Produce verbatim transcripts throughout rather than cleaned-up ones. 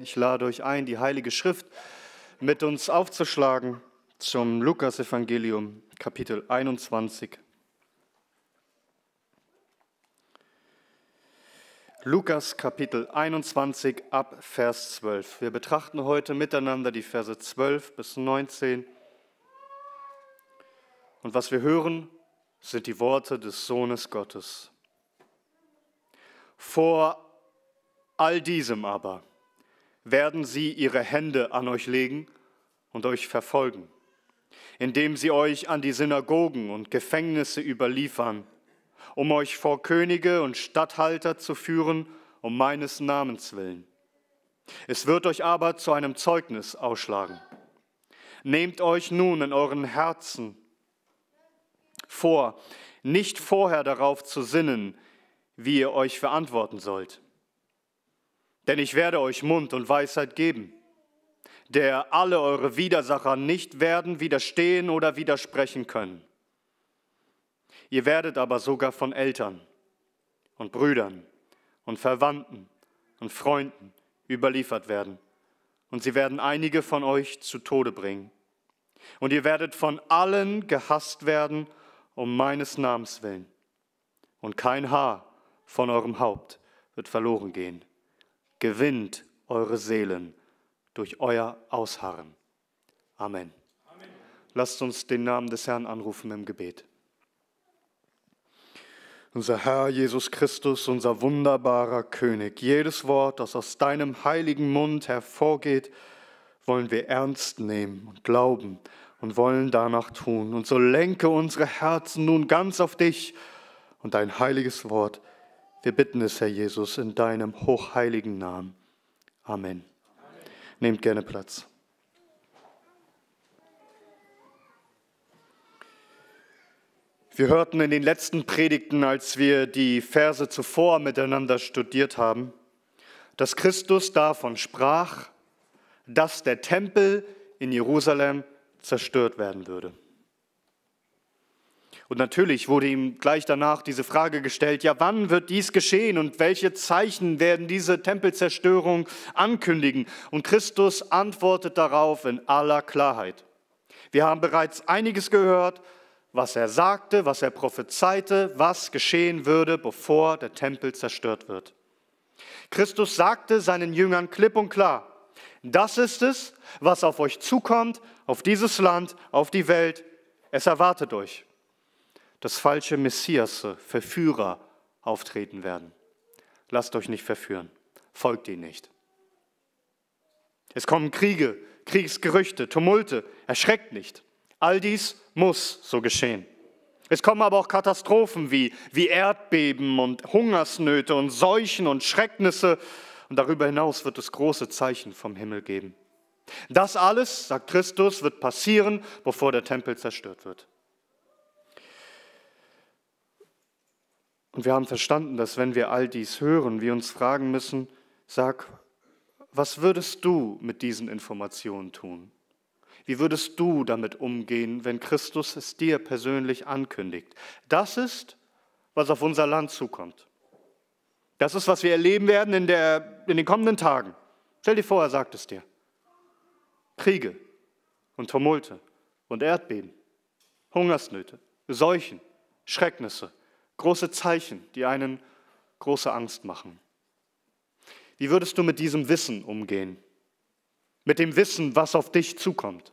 Ich lade euch ein, die Heilige Schrift mit uns aufzuschlagen zum Lukas-Evangelium, Kapitel einundzwanzig. Lukas, Kapitel einundzwanzig, ab Vers zwölf. Wir betrachten heute miteinander die Verse zwölf bis neunzehn. Und was wir hören, sind die Worte des Sohnes Gottes. Vor all diesem aber werden sie ihre Hände an euch legen und euch verfolgen, indem sie euch an die Synagogen und Gefängnisse überliefern, um euch vor Könige und Statthalter zu führen, um meines Namens willen. Es wird euch aber zu einem Zeugnis ausschlagen. Nehmt euch nun in euren Herzen vor, nicht vorher darauf zu sinnen, wie ihr euch verantworten sollt. Denn ich werde euch Mund und Weisheit geben, der alle eure Widersacher nicht werden widerstehen oder widersprechen können. Ihr werdet aber sogar von Eltern und Brüdern und Verwandten und Freunden überliefert werden. Und sie werden einige von euch zu Tode bringen. Und ihr werdet von allen gehasst werden um meines Namens willen. Und kein Haar von eurem Haupt wird verloren gehen. Gewinnt eure Seelen durch euer Ausharren. Amen. Amen. Lasst uns den Namen des Herrn anrufen im Gebet. Unser Herr Jesus Christus, unser wunderbarer König, jedes Wort, das aus deinem heiligen Mund hervorgeht, wollen wir ernst nehmen und glauben und wollen danach tun. Und so lenke unsere Herzen nun ganz auf dich und dein heiliges Wort. Wir bitten es, Herr Jesus, in deinem hochheiligen Namen. Amen. Amen. Nehmt gerne Platz. Wir hörten in den letzten Predigten, als wir die Verse zuvor miteinander studiert haben, dass Christus davon sprach, dass der Tempel in Jerusalem zerstört werden würde. Und natürlich wurde ihm gleich danach diese Frage gestellt, ja, wann wird dies geschehen und welche Zeichen werden diese Tempelzerstörung ankündigen? Und Christus antwortet darauf in aller Klarheit. Wir haben bereits einiges gehört, was er sagte, was er prophezeite, was geschehen würde, bevor der Tempel zerstört wird. Christus sagte seinen Jüngern klipp und klar, das ist es, was auf euch zukommt, auf dieses Land, auf die Welt. Es erwartet euch, dass falsche Messiasse, Verführer auftreten werden. Lasst euch nicht verführen, folgt ihnen nicht. Es kommen Kriege, Kriegsgerüchte, Tumulte, erschreckt nicht. All dies muss so geschehen. Es kommen aber auch Katastrophen wie, wie Erdbeben und Hungersnöte und Seuchen und Schrecknisse. Und darüber hinaus wird es große Zeichen vom Himmel geben. Das alles, sagt Christus, wird passieren, bevor der Tempel zerstört wird. Und wir haben verstanden, dass wenn wir all dies hören, wir uns fragen müssen, sag, was würdest du mit diesen Informationen tun? Wie würdest du damit umgehen, wenn Christus es dir persönlich ankündigt? Das ist, was auf unser Land zukommt. Das ist, was wir erleben werden in, der, in den kommenden Tagen. Stell dir vor, er sagt es dir. Kriege und Tumulte und Erdbeben, Hungersnöte, Seuchen, Schrecknisse, große Zeichen, die einen große Angst machen. Wie würdest du mit diesem Wissen umgehen? Mit dem Wissen, was auf dich zukommt?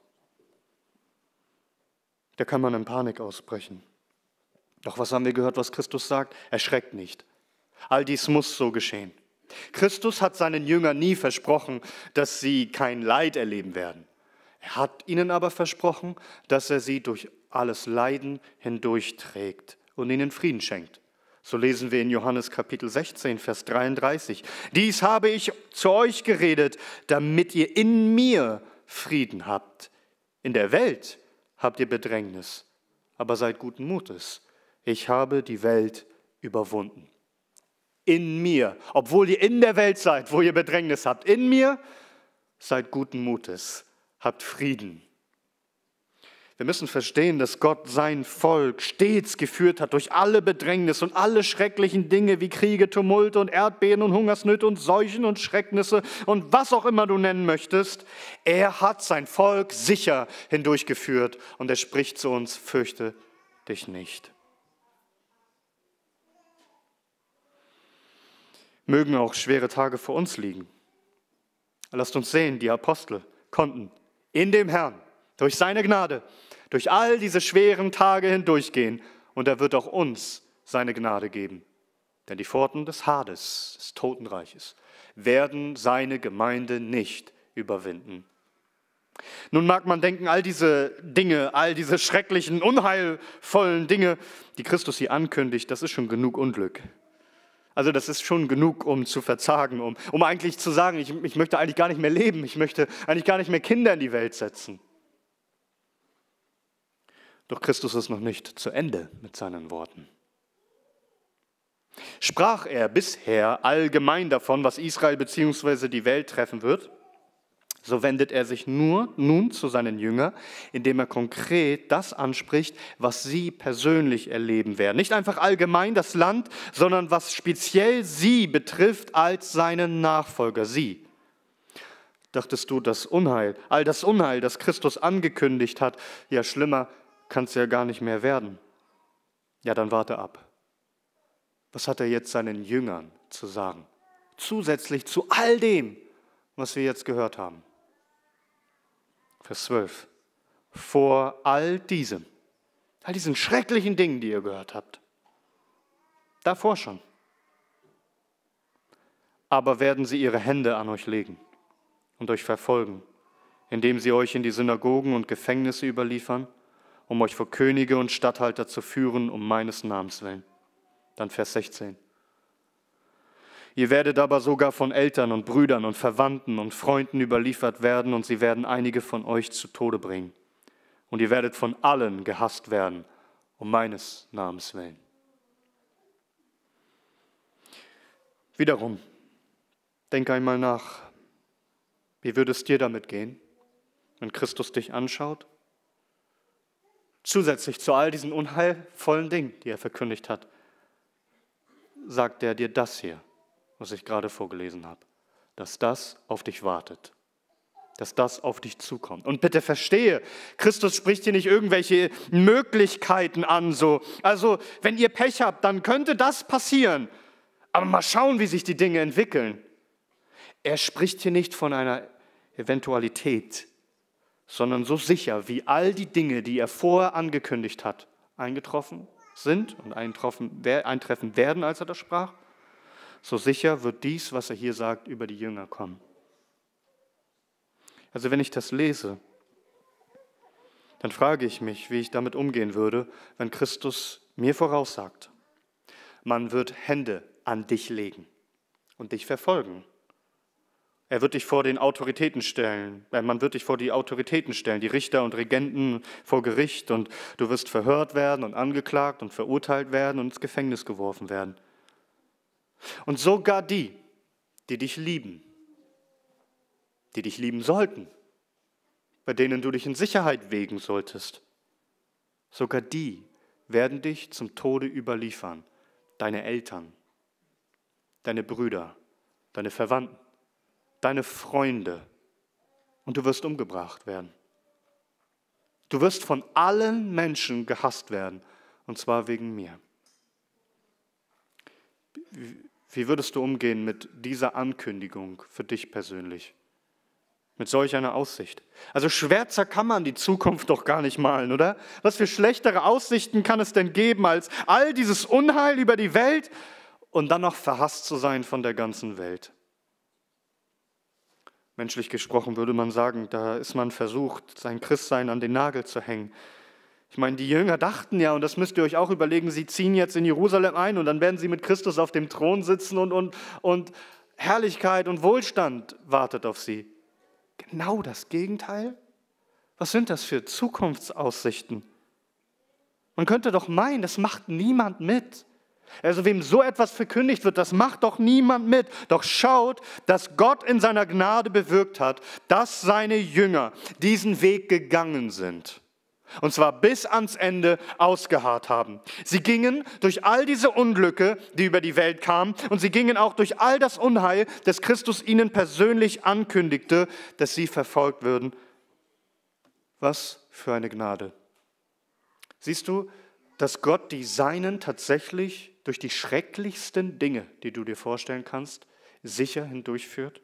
Da kann man in Panik ausbrechen. Doch was haben wir gehört, was Christus sagt? Erschreckt nicht. All dies muss so geschehen. Christus hat seinen Jüngern nie versprochen, dass sie kein Leid erleben werden. Er hat ihnen aber versprochen, dass er sie durch alles Leiden hindurchträgt und ihnen Frieden schenkt. So lesen wir in Johannes Kapitel sechzehn, Vers dreiunddreißig. Dies habe ich zu euch geredet, damit ihr in mir Frieden habt. In der Welt habt ihr Bedrängnis, aber seid guten Mutes. Ich habe die Welt überwunden. In mir, obwohl ihr in der Welt seid, wo ihr Bedrängnis habt, in mir seid guten Mutes, habt Frieden. Wir müssen verstehen, dass Gott sein Volk stets geführt hat durch alle Bedrängnisse und alle schrecklichen Dinge wie Kriege, Tumulte und Erdbeben und Hungersnöte und Seuchen und Schrecknisse und was auch immer du nennen möchtest. Er hat sein Volk sicher hindurchgeführt und er spricht zu uns, fürchte dich nicht. Mögen auch schwere Tage vor uns liegen. Lasst uns sehen, die Apostel konnten in dem Herrn durch seine Gnade durch all diese schweren Tage hindurchgehen und er wird auch uns seine Gnade geben. Denn die Pforten des Hades, des Totenreiches, werden seine Gemeinde nicht überwinden. Nun mag man denken, all diese Dinge, all diese schrecklichen, unheilvollen Dinge, die Christus hier ankündigt, das ist schon genug Unglück. Also das ist schon genug, um zu verzagen, um, um eigentlich zu sagen, ich, ich möchte eigentlich gar nicht mehr leben, ich möchte eigentlich gar nicht mehr Kinder in die Welt setzen. Doch Christus ist noch nicht zu Ende mit seinen Worten. Sprach er bisher allgemein davon, was Israel bzw. die Welt treffen wird, so wendet er sich nur nun zu seinen Jüngern, indem er konkret das anspricht, was sie persönlich erleben werden. Nicht einfach allgemein das Land, sondern was speziell sie betrifft als seine Nachfolger, sie. Dachtest du, das Unheil, all das Unheil, das Christus angekündigt hat, ja schlimmer kann es ja gar nicht mehr werden. Ja, dann warte ab. Was hat er jetzt seinen Jüngern zu sagen? Zusätzlich zu all dem, was wir jetzt gehört haben. Vers zwölf. Vor all diesem, all diesen schrecklichen Dingen, die ihr gehört habt, davor schon. Aber werden sie ihre Hände an euch legen und euch verfolgen, indem sie euch in die Synagogen und Gefängnisse überliefern, um euch vor Könige und Statthalter zu führen, um meines Namens willen. Dann Vers sechzehn. Ihr werdet aber sogar von Eltern und Brüdern und Verwandten und Freunden überliefert werden und sie werden einige von euch zu Tode bringen. Und ihr werdet von allen gehasst werden, um meines Namens willen. Wiederum, denk einmal nach, wie würde es dir damit gehen, wenn Christus dich anschaut? Zusätzlich zu all diesen unheilvollen Dingen, die er verkündigt hat, sagt er dir das hier, was ich gerade vorgelesen habe, dass das auf dich wartet, dass das auf dich zukommt. Und bitte verstehe, Christus spricht hier nicht irgendwelche Möglichkeiten an, so, also wenn ihr Pech habt, dann könnte das passieren, aber mal schauen, wie sich die Dinge entwickeln. Er spricht hier nicht von einer Eventualität, sondern so sicher, wie all die Dinge, die er vorher angekündigt hat, eingetroffen sind und eintreffen werden, als er das sprach, so sicher wird dies, was er hier sagt, über die Jünger kommen. Also wenn ich das lese, dann frage ich mich, wie ich damit umgehen würde, wenn Christus mir voraussagt, man wird Hände an dich legen und dich verfolgen. Er wird dich vor den Autoritäten stellen, man wird dich vor die Autoritäten stellen, die Richter und Regenten vor Gericht und du wirst verhört werden und angeklagt und verurteilt werden und ins Gefängnis geworfen werden. Und sogar die, die dich lieben, die dich lieben sollten, bei denen du dich in Sicherheit wägen solltest, sogar die werden dich zum Tode überliefern. Deine Eltern, deine Brüder, deine Verwandten, deine Freunde und du wirst umgebracht werden. Du wirst von allen Menschen gehasst werden und zwar wegen mir. Wie würdest du umgehen mit dieser Ankündigung für dich persönlich? Mit solch einer Aussicht? Also schwärzer kann man die Zukunft doch gar nicht malen, oder? Was für schlechtere Aussichten kann es denn geben, als all dieses Unheil über die Welt und dann noch verhasst zu sein von der ganzen Welt? Menschlich gesprochen würde man sagen, da ist man versucht, sein Christsein an den Nagel zu hängen. Ich meine, die Jünger dachten ja, und das müsst ihr euch auch überlegen, sie ziehen jetzt in Jerusalem ein und dann werden sie mit Christus auf dem Thron sitzen und, und, und Herrlichkeit und Wohlstand wartet auf sie. Genau das Gegenteil? Was sind das für Zukunftsaussichten? Man könnte doch meinen, das macht niemand mit. Also wem so etwas verkündigt wird, das macht doch niemand mit. Doch schaut, dass Gott in seiner Gnade bewirkt hat, dass seine Jünger diesen Weg gegangen sind. Und zwar bis ans Ende ausgeharrt haben. Sie gingen durch all diese Unglücke, die über die Welt kamen, und sie gingen auch durch all das Unheil, das Christus ihnen persönlich ankündigte, dass sie verfolgt würden. Was für eine Gnade. Siehst du, dass Gott die Seinen tatsächlich durch die schrecklichsten Dinge, die du dir vorstellen kannst, sicher hindurchführt?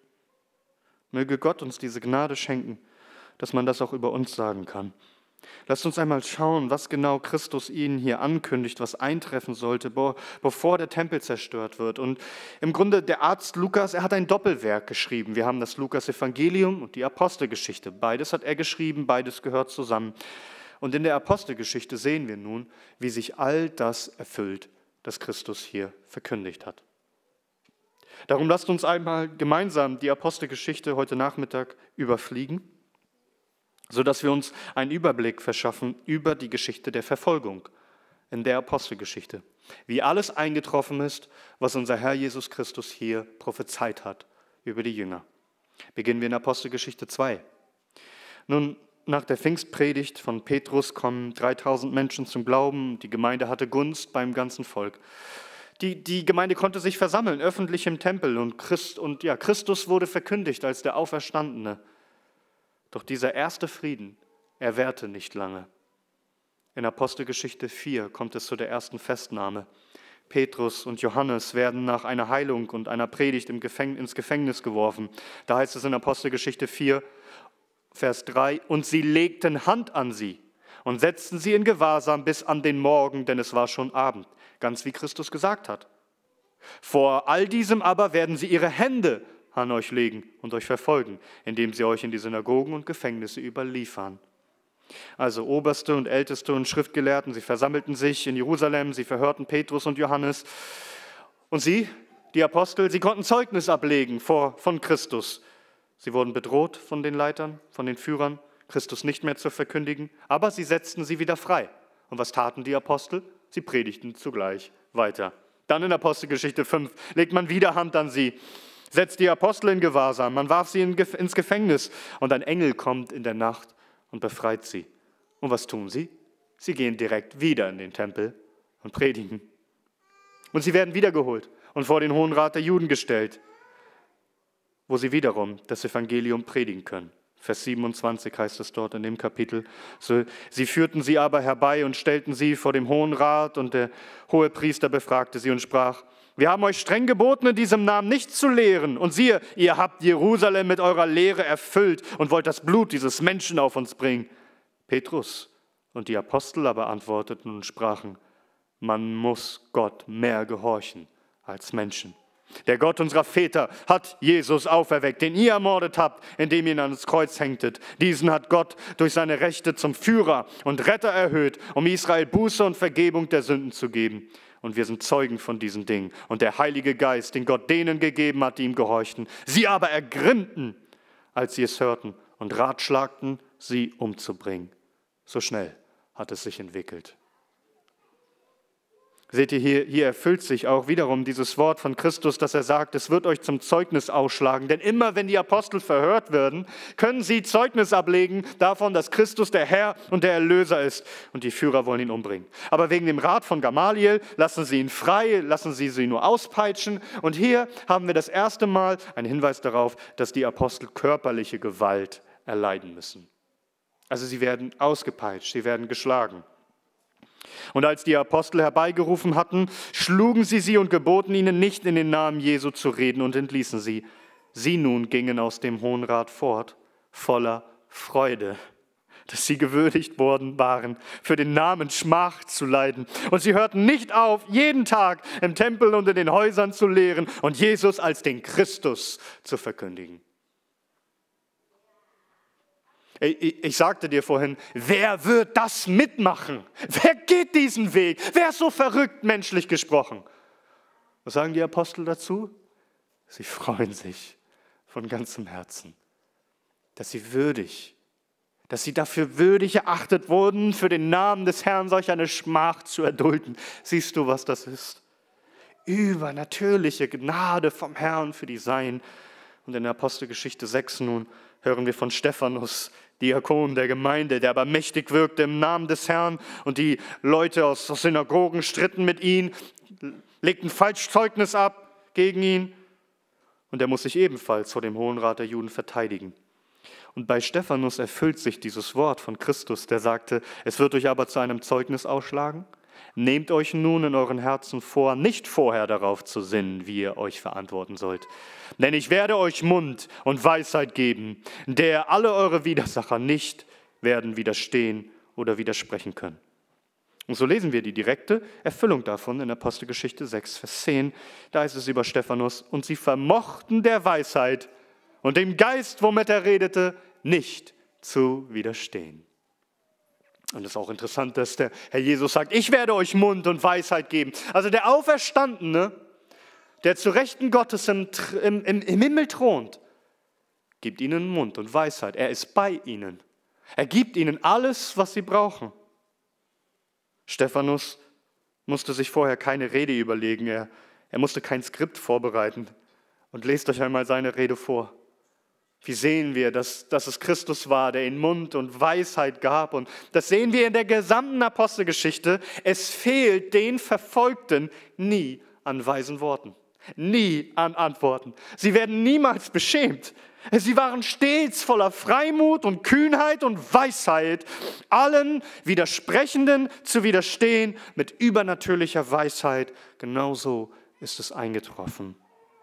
Möge Gott uns diese Gnade schenken, dass man das auch über uns sagen kann. Lasst uns einmal schauen, was genau Christus ihnen hier ankündigt, was eintreffen sollte, bevor der Tempel zerstört wird. Und im Grunde der Arzt Lukas, er hat ein Doppelwerk geschrieben. Wir haben das Lukas-Evangelium und die Apostelgeschichte. Beides hat er geschrieben, beides gehört zusammen. Und in der Apostelgeschichte sehen wir nun, wie sich all das erfüllt, das Christus hier verkündigt hat. Darum lasst uns einmal gemeinsam die Apostelgeschichte heute Nachmittag überfliegen, sodass wir uns einen Überblick verschaffen über die Geschichte der Verfolgung in der Apostelgeschichte. Wie alles eingetroffen ist, was unser Herr Jesus Christus hier prophezeit hat über die Jünger. Beginnen wir in Apostelgeschichte zwei. Nun, nach der Pfingstpredigt von Petrus kommen dreitausend Menschen zum Glauben. Die Gemeinde hatte Gunst beim ganzen Volk. Die, die Gemeinde konnte sich versammeln, öffentlich im Tempel. Und, Christ, und ja, Christus wurde verkündigt als der Auferstandene. Doch dieser erste Frieden, er währte nicht lange. In Apostelgeschichte vier kommt es zu der ersten Festnahme. Petrus und Johannes werden nach einer Heilung und einer Predigt im Gefäng- ins Gefängnis geworfen. Da heißt es in Apostelgeschichte vier, Vers drei, und sie legten Hand an sie und setzten sie in Gewahrsam bis an den Morgen, denn es war schon Abend, ganz wie Christus gesagt hat. Vor all diesem aber werden sie ihre Hände an euch legen und euch verfolgen, indem sie euch in die Synagogen und Gefängnisse überliefern. Also Oberste und Älteste und Schriftgelehrten, sie versammelten sich in Jerusalem, sie verhörten Petrus und Johannes. Und sie, die Apostel, sie konnten Zeugnis ablegen vor, von Christus. Sie wurden bedroht von den Leitern, von den Führern, Christus nicht mehr zu verkündigen, aber sie setzten sie wieder frei. Und was taten die Apostel? Sie predigten zugleich weiter. Dann in Apostelgeschichte fünf legt man wieder Hand an sie, setzt die Apostel in Gewahrsam, man warf sie ins Gefängnis und ein Engel kommt in der Nacht und befreit sie. Und was tun sie? Sie gehen direkt wieder in den Tempel und predigen. Und sie werden wiedergeholt und vor den Hohen Rat der Juden gestellt, wo sie wiederum das Evangelium predigen können. Vers siebenundzwanzig heißt es dort in dem Kapitel. So, sie führten sie aber herbei und stellten sie vor dem Hohen Rat, und der Hohepriester befragte sie und sprach: Wir haben euch streng geboten, in diesem Namen nicht zu lehren. Und siehe, ihr habt Jerusalem mit eurer Lehre erfüllt und wollt das Blut dieses Menschen auf uns bringen. Petrus und die Apostel aber antworteten und sprachen: Man muss Gott mehr gehorchen als Menschen. Der Gott unserer Väter hat Jesus auferweckt, den ihr ermordet habt, indem ihr ihn ans Kreuz hängtet. Diesen hat Gott durch seine Rechte zum Führer und Retter erhöht, um Israel Buße und Vergebung der Sünden zu geben. Und wir sind Zeugen von diesen Dingen. Und der Heilige Geist, den Gott denen gegeben hat, die ihm gehorchten. Sie aber ergrimmten, als sie es hörten, und ratschlagten, sie umzubringen. So schnell hat es sich entwickelt. Seht ihr, hier, hier erfüllt sich auch wiederum dieses Wort von Christus, dass er sagt, es wird euch zum Zeugnis ausschlagen. Denn immer wenn die Apostel verhört werden, können sie Zeugnis ablegen davon, dass Christus der Herr und der Erlöser ist. Und die Führer wollen ihn umbringen. Aber wegen dem Rat von Gamaliel lassen sie ihn frei, lassen sie sie nur auspeitschen. Und hier haben wir das erste Mal einen Hinweis darauf, dass die Apostel körperliche Gewalt erleiden müssen. Also sie werden ausgepeitscht, sie werden geschlagen. Und als die Apostel herbeigerufen hatten, schlugen sie sie und geboten ihnen nicht, in den Namen Jesu zu reden, und entließen sie. Sie nun gingen aus dem Hohen Rat fort, voller Freude, dass sie gewürdigt worden waren, für den Namen Schmach zu leiden. Und sie hörten nicht auf, jeden Tag im Tempel und in den Häusern zu lehren und Jesus als den Christus zu verkündigen. Ich sagte dir vorhin, wer wird das mitmachen? Wer geht diesen Weg? Wer ist so verrückt, menschlich gesprochen? Was sagen die Apostel dazu? Sie freuen sich von ganzem Herzen, dass sie würdig, dass sie dafür würdig erachtet wurden, für den Namen des Herrn solch eine Schmach zu erdulden. Siehst du, was das ist? Übernatürliche Gnade vom Herrn für die Seinen. Und in der Apostelgeschichte sechs nun hören wir von Stephanus, Diakon der Gemeinde, der aber mächtig wirkte im Namen des Herrn, und die Leute aus Synagogen stritten mit ihm, legten falsch Zeugnis ab gegen ihn, und er muss sich ebenfalls vor dem Hohen Rat der Juden verteidigen. Und bei Stephanus erfüllt sich dieses Wort von Christus, der sagte, es wird euch aber zu einem Zeugnis ausschlagen. Nehmt euch nun in euren Herzen vor, nicht vorher darauf zu sinnen, wie ihr euch verantworten sollt. Denn ich werde euch Mund und Weisheit geben, der alle eure Widersacher nicht werden widerstehen oder widersprechen können. Und so lesen wir die direkte Erfüllung davon in Apostelgeschichte sechs, Vers zehn. Da ist es über Stephanus: Und sie vermochten der Weisheit und dem Geist, womit er redete, nicht zu widerstehen. Und es ist auch interessant, dass der Herr Jesus sagt, ich werde euch Mund und Weisheit geben. Also der Auferstandene, der zu Rechten Gottes im, im, im, im Himmel thront, gibt ihnen Mund und Weisheit. Er ist bei ihnen. Er gibt ihnen alles, was sie brauchen. Stephanus musste sich vorher keine Rede überlegen. Er, er musste kein Skript vorbereiten. Und lest euch einmal seine Rede vor. Wie sehen wir, dass, dass es Christus war, der ihnen Mund und Weisheit gab? Und das sehen wir in der gesamten Apostelgeschichte. Es fehlt den Verfolgten nie an weisen Worten, nie an Antworten. Sie werden niemals beschämt. Sie waren stets voller Freimut und Kühnheit und Weisheit, allen Widersprechenden zu widerstehen mit übernatürlicher Weisheit. Genauso ist es eingetroffen.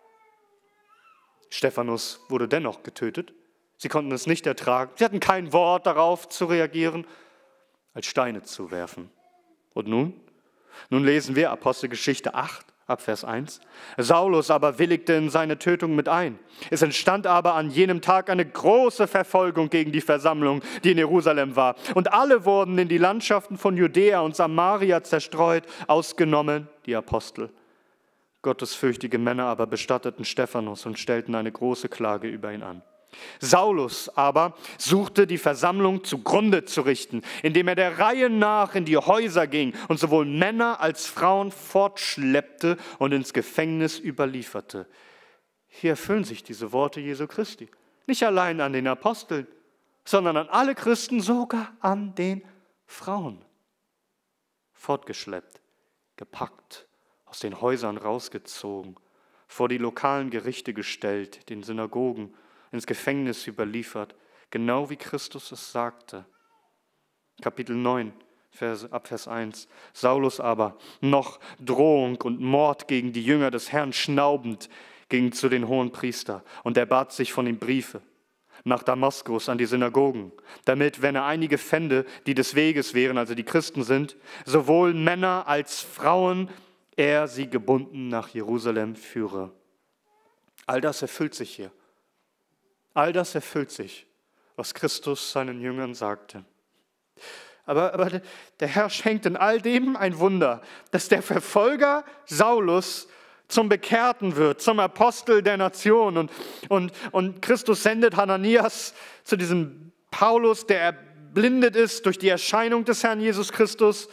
Stephanus wurde dennoch getötet. Sie konnten es nicht ertragen. Sie hatten kein Wort darauf zu reagieren, als Steine zu werfen. Und nun? Nun lesen wir Apostelgeschichte acht, ab Vers eins. Saulus aber willigte in seine Tötung mit ein. Es entstand aber an jenem Tag eine große Verfolgung gegen die Versammlung, die in Jerusalem war. Und alle wurden in die Landschaften von Judäa und Samaria zerstreut, ausgenommen die Apostel. Gottesfürchtige Männer aber bestatteten Stephanus und stellten eine große Klage über ihn an. Saulus aber suchte die Versammlung zugrunde zu richten, indem er der Reihe nach in die Häuser ging und sowohl Männer als Frauen fortschleppte und ins Gefängnis überlieferte. Hier erfüllen sich diese Worte Jesu Christi. Nicht allein an den Aposteln, sondern an alle Christen, sogar an den Frauen. Fortgeschleppt, gepackt, aus den Häusern rausgezogen, vor die lokalen Gerichte gestellt, den Synagogen, ins Gefängnis überliefert, genau wie Christus es sagte. Kapitel neun, Vers, ab Vers eins. Saulus aber, noch Drohung und Mord gegen die Jünger des Herrn schnaubend, ging zu den Hohenpriester und er bat sich von ihm Briefe nach Damaskus an die Synagogen, damit, wenn er einige fände, die des Weges wären, also die Christen sind, sowohl Männer als Frauen, er sie gebunden nach Jerusalem führe. All das erfüllt sich hier. All das erfüllt sich, was Christus seinen Jüngern sagte. Aber, aber der Herr schenkt in all dem ein Wunder, dass der Verfolger Saulus zum Bekehrten wird, zum Apostel der Nation. Und, und, und Christus sendet Hananias zu diesem Paulus, der erblindet ist durch die Erscheinung des Herrn Jesus Christus.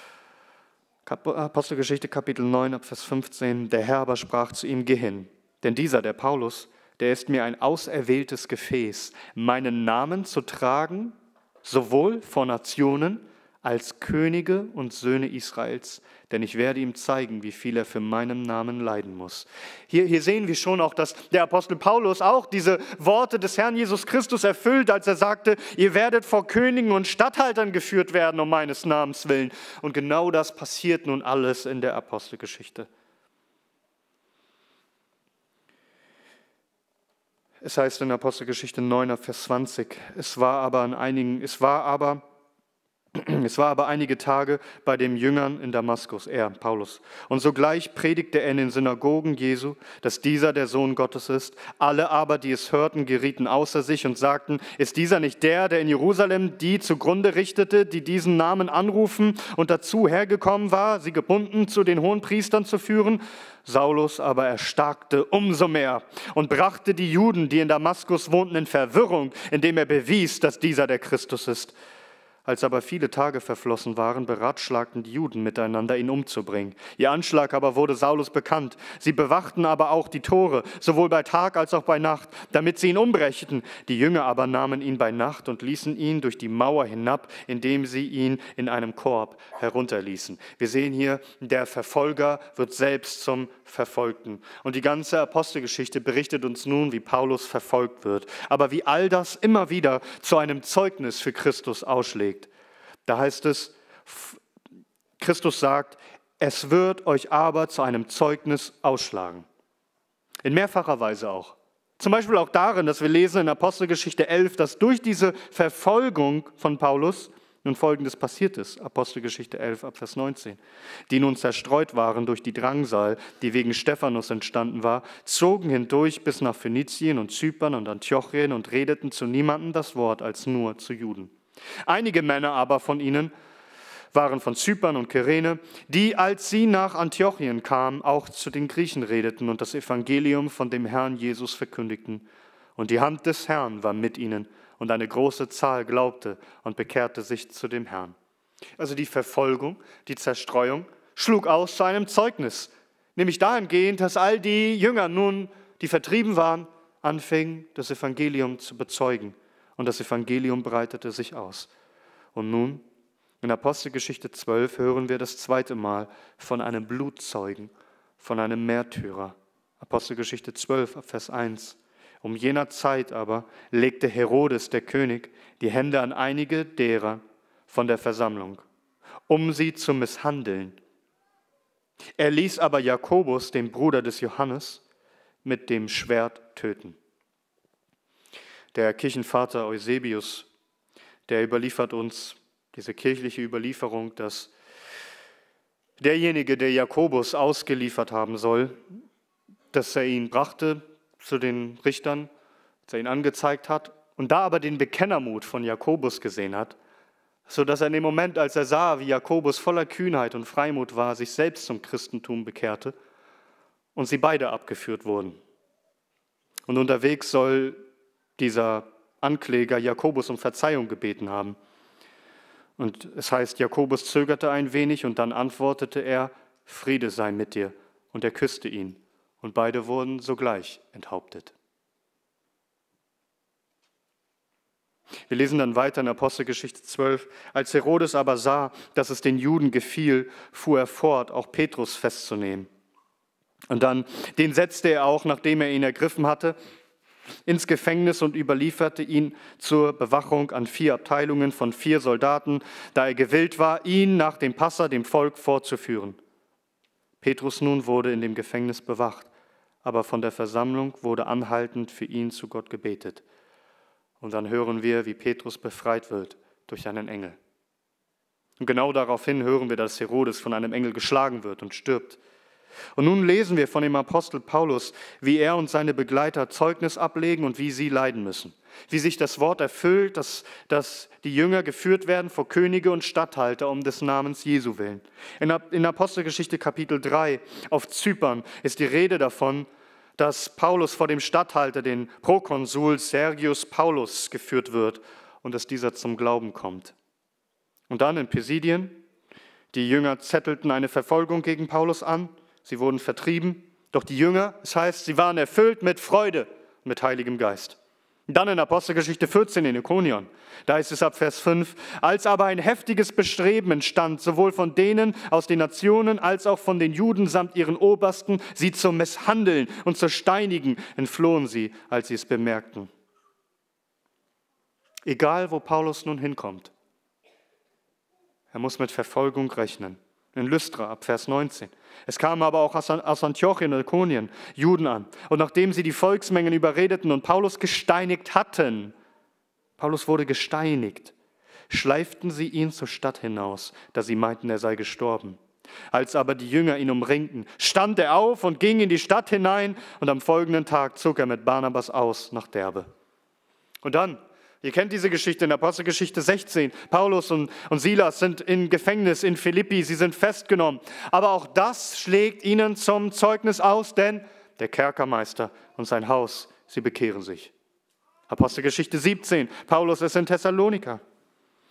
Apostelgeschichte Kapitel neun, Vers fünfzehn. Der Herr aber sprach zu ihm, geh hin, denn dieser, der Paulus, der ist mir ein auserwähltes Gefäß, meinen Namen zu tragen, sowohl vor Nationen als Könige und Söhne Israels, denn ich werde ihm zeigen, wie viel er für meinen Namen leiden muss. Hier, hier sehen wir schon auch, dass der Apostel Paulus auch diese Worte des Herrn Jesus Christus erfüllt, als er sagte, ihr werdet vor Königen und Statthaltern geführt werden um meines Namens willen. Und genau das passiert nun alles in der Apostelgeschichte. Es heißt in Apostelgeschichte neun, Vers zwanzig, es war aber an einigen, es war aber, es war aber einige Tage bei den Jüngern in Damaskus, er, Paulus. Und sogleich predigte er in den Synagogen Jesu, dass dieser der Sohn Gottes ist. Alle aber, die es hörten, gerieten außer sich und sagten, ist dieser nicht der, der in Jerusalem die zugrunde richtete, die diesen Namen anrufen und dazu hergekommen war, sie gebunden zu den Hohenpriestern zu führen? Saulus aber erstarkte umso mehr und brachte die Juden, die in Damaskus wohnten, in Verwirrung, indem er bewies, dass dieser der Christus ist. Als aber viele Tage verflossen waren, beratschlagten die Juden miteinander, ihn umzubringen. Ihr Anschlag aber wurde Saulus bekannt. Sie bewachten aber auch die Tore, sowohl bei Tag als auch bei Nacht, damit sie ihn umbrächten. Die Jünger aber nahmen ihn bei Nacht und ließen ihn durch die Mauer hinab, indem sie ihn in einem Korb herunterließen. Wir sehen hier, der Verfolger wird selbst zum Verfolgten. Und die ganze Apostelgeschichte berichtet uns nun, wie Paulus verfolgt wird, aber wie all das immer wieder zu einem Zeugnis für Christus ausschlägt. Da heißt es, Christus sagt, es wird euch aber zu einem Zeugnis ausschlagen. In mehrfacher Weise auch. Zum Beispiel auch darin, dass wir lesen in Apostelgeschichte elf, dass durch diese Verfolgung von Paulus nun Folgendes passiert ist. Apostelgeschichte elf, ab Vers neunzehn. Die nun zerstreut waren durch die Drangsal, die wegen Stephanus entstanden war, zogen hindurch bis nach Phönizien und Zypern und Antiochien und redeten zu niemandem das Wort als nur zu Juden. Einige Männer aber von ihnen waren von Zypern und Kyrene, die, als sie nach Antiochien kamen, auch zu den Griechen redeten und das Evangelium von dem Herrn Jesus verkündigten. Und die Hand des Herrn war mit ihnen, und eine große Zahl glaubte und bekehrte sich zu dem Herrn. Also die Verfolgung, die Zerstreuung schlug aus zu einem Zeugnis, nämlich dahingehend, dass all die Jünger nun, die vertrieben waren, anfingen, das Evangelium zu bezeugen. Und das Evangelium breitete sich aus. Und nun, in Apostelgeschichte zwölf, hören wir das zweite Mal von einem Blutzeugen, von einem Märtyrer. Apostelgeschichte zwölf, Vers eins. Um jener Zeit aber legte Herodes, der König, die Hände an einige derer von der Versammlung, um sie zu misshandeln. Er ließ aber Jakobus, den Bruder des Johannes, mit dem Schwert töten. Der Kirchenvater Eusebius, der überliefert uns diese kirchliche Überlieferung, dass derjenige, der Jakobus ausgeliefert haben soll, dass er ihn brachte zu den Richtern, dass er ihn angezeigt hat und da aber den Bekennermut von Jakobus gesehen hat, sodass er in dem Moment, als er sah, wie Jakobus voller Kühnheit und Freimut war, sich selbst zum Christentum bekehrte und sie beide abgeführt wurden. Und unterwegs soll dieser Ankläger Jakobus um Verzeihung gebeten haben. Und es heißt, Jakobus zögerte ein wenig und dann antwortete er, Friede sei mit dir. Und er küsste ihn. Und beide wurden sogleich enthauptet. Wir lesen dann weiter in Apostelgeschichte zwölf. Als Herodes aber sah, dass es den Juden gefiel, fuhr er fort, auch Petrus festzunehmen. Und dann, den setzte er auch, nachdem er ihn ergriffen hatte, ins Gefängnis und überlieferte ihn zur Bewachung an vier Abteilungen von vier Soldaten, da er gewillt war, ihn nach dem Passa dem Volk vorzuführen. Petrus nun wurde in dem Gefängnis bewacht, aber von der Versammlung wurde anhaltend für ihn zu Gott gebetet. Und dann hören wir, wie Petrus befreit wird durch einen Engel. Und genau daraufhin hören wir, dass Herodes von einem Engel geschlagen wird und stirbt. Und nun lesen wir von dem Apostel Paulus, wie er und seine Begleiter Zeugnis ablegen und wie sie leiden müssen. Wie sich das Wort erfüllt, dass, dass die Jünger geführt werden vor Könige und Statthalter um des Namens Jesu willen. In, in Apostelgeschichte Kapitel drei auf Zypern ist die Rede davon, dass Paulus vor dem Statthalter, den Prokonsul Sergius Paulus, geführt wird und dass dieser zum Glauben kommt. Und dann in Pisidien, die Jünger zettelten eine Verfolgung gegen Paulus an. Sie wurden vertrieben, doch die Jünger, es heißt, sie waren erfüllt mit Freude und mit Heiligem Geist. Dann in Apostelgeschichte vierzehn in Ikonion, da ist es ab Vers fünf, als aber ein heftiges Bestreben entstand, sowohl von denen aus den Nationen als auch von den Juden samt ihren Obersten, sie zu misshandeln und zu steinigen, entflohen sie, als sie es bemerkten. Egal, wo Paulus nun hinkommt, er muss mit Verfolgung rechnen. In Lystra, ab Vers neunzehn. Es kamen aber auch aus Antiochien und Ikonien Juden an. Und nachdem sie die Volksmengen überredeten und Paulus gesteinigt hatten, Paulus wurde gesteinigt, schleiften sie ihn zur Stadt hinaus, da sie meinten, er sei gestorben. Als aber die Jünger ihn umringten, stand er auf und ging in die Stadt hinein und am folgenden Tag zog er mit Barnabas aus nach Derbe. Und dann, ihr kennt diese Geschichte in Apostelgeschichte sechzehn. Paulus und, und Silas sind im Gefängnis in Philippi, sie sind festgenommen. Aber auch das schlägt ihnen zum Zeugnis aus, denn der Kerkermeister und sein Haus, sie bekehren sich. Apostelgeschichte siebzehn. Paulus ist in Thessalonika.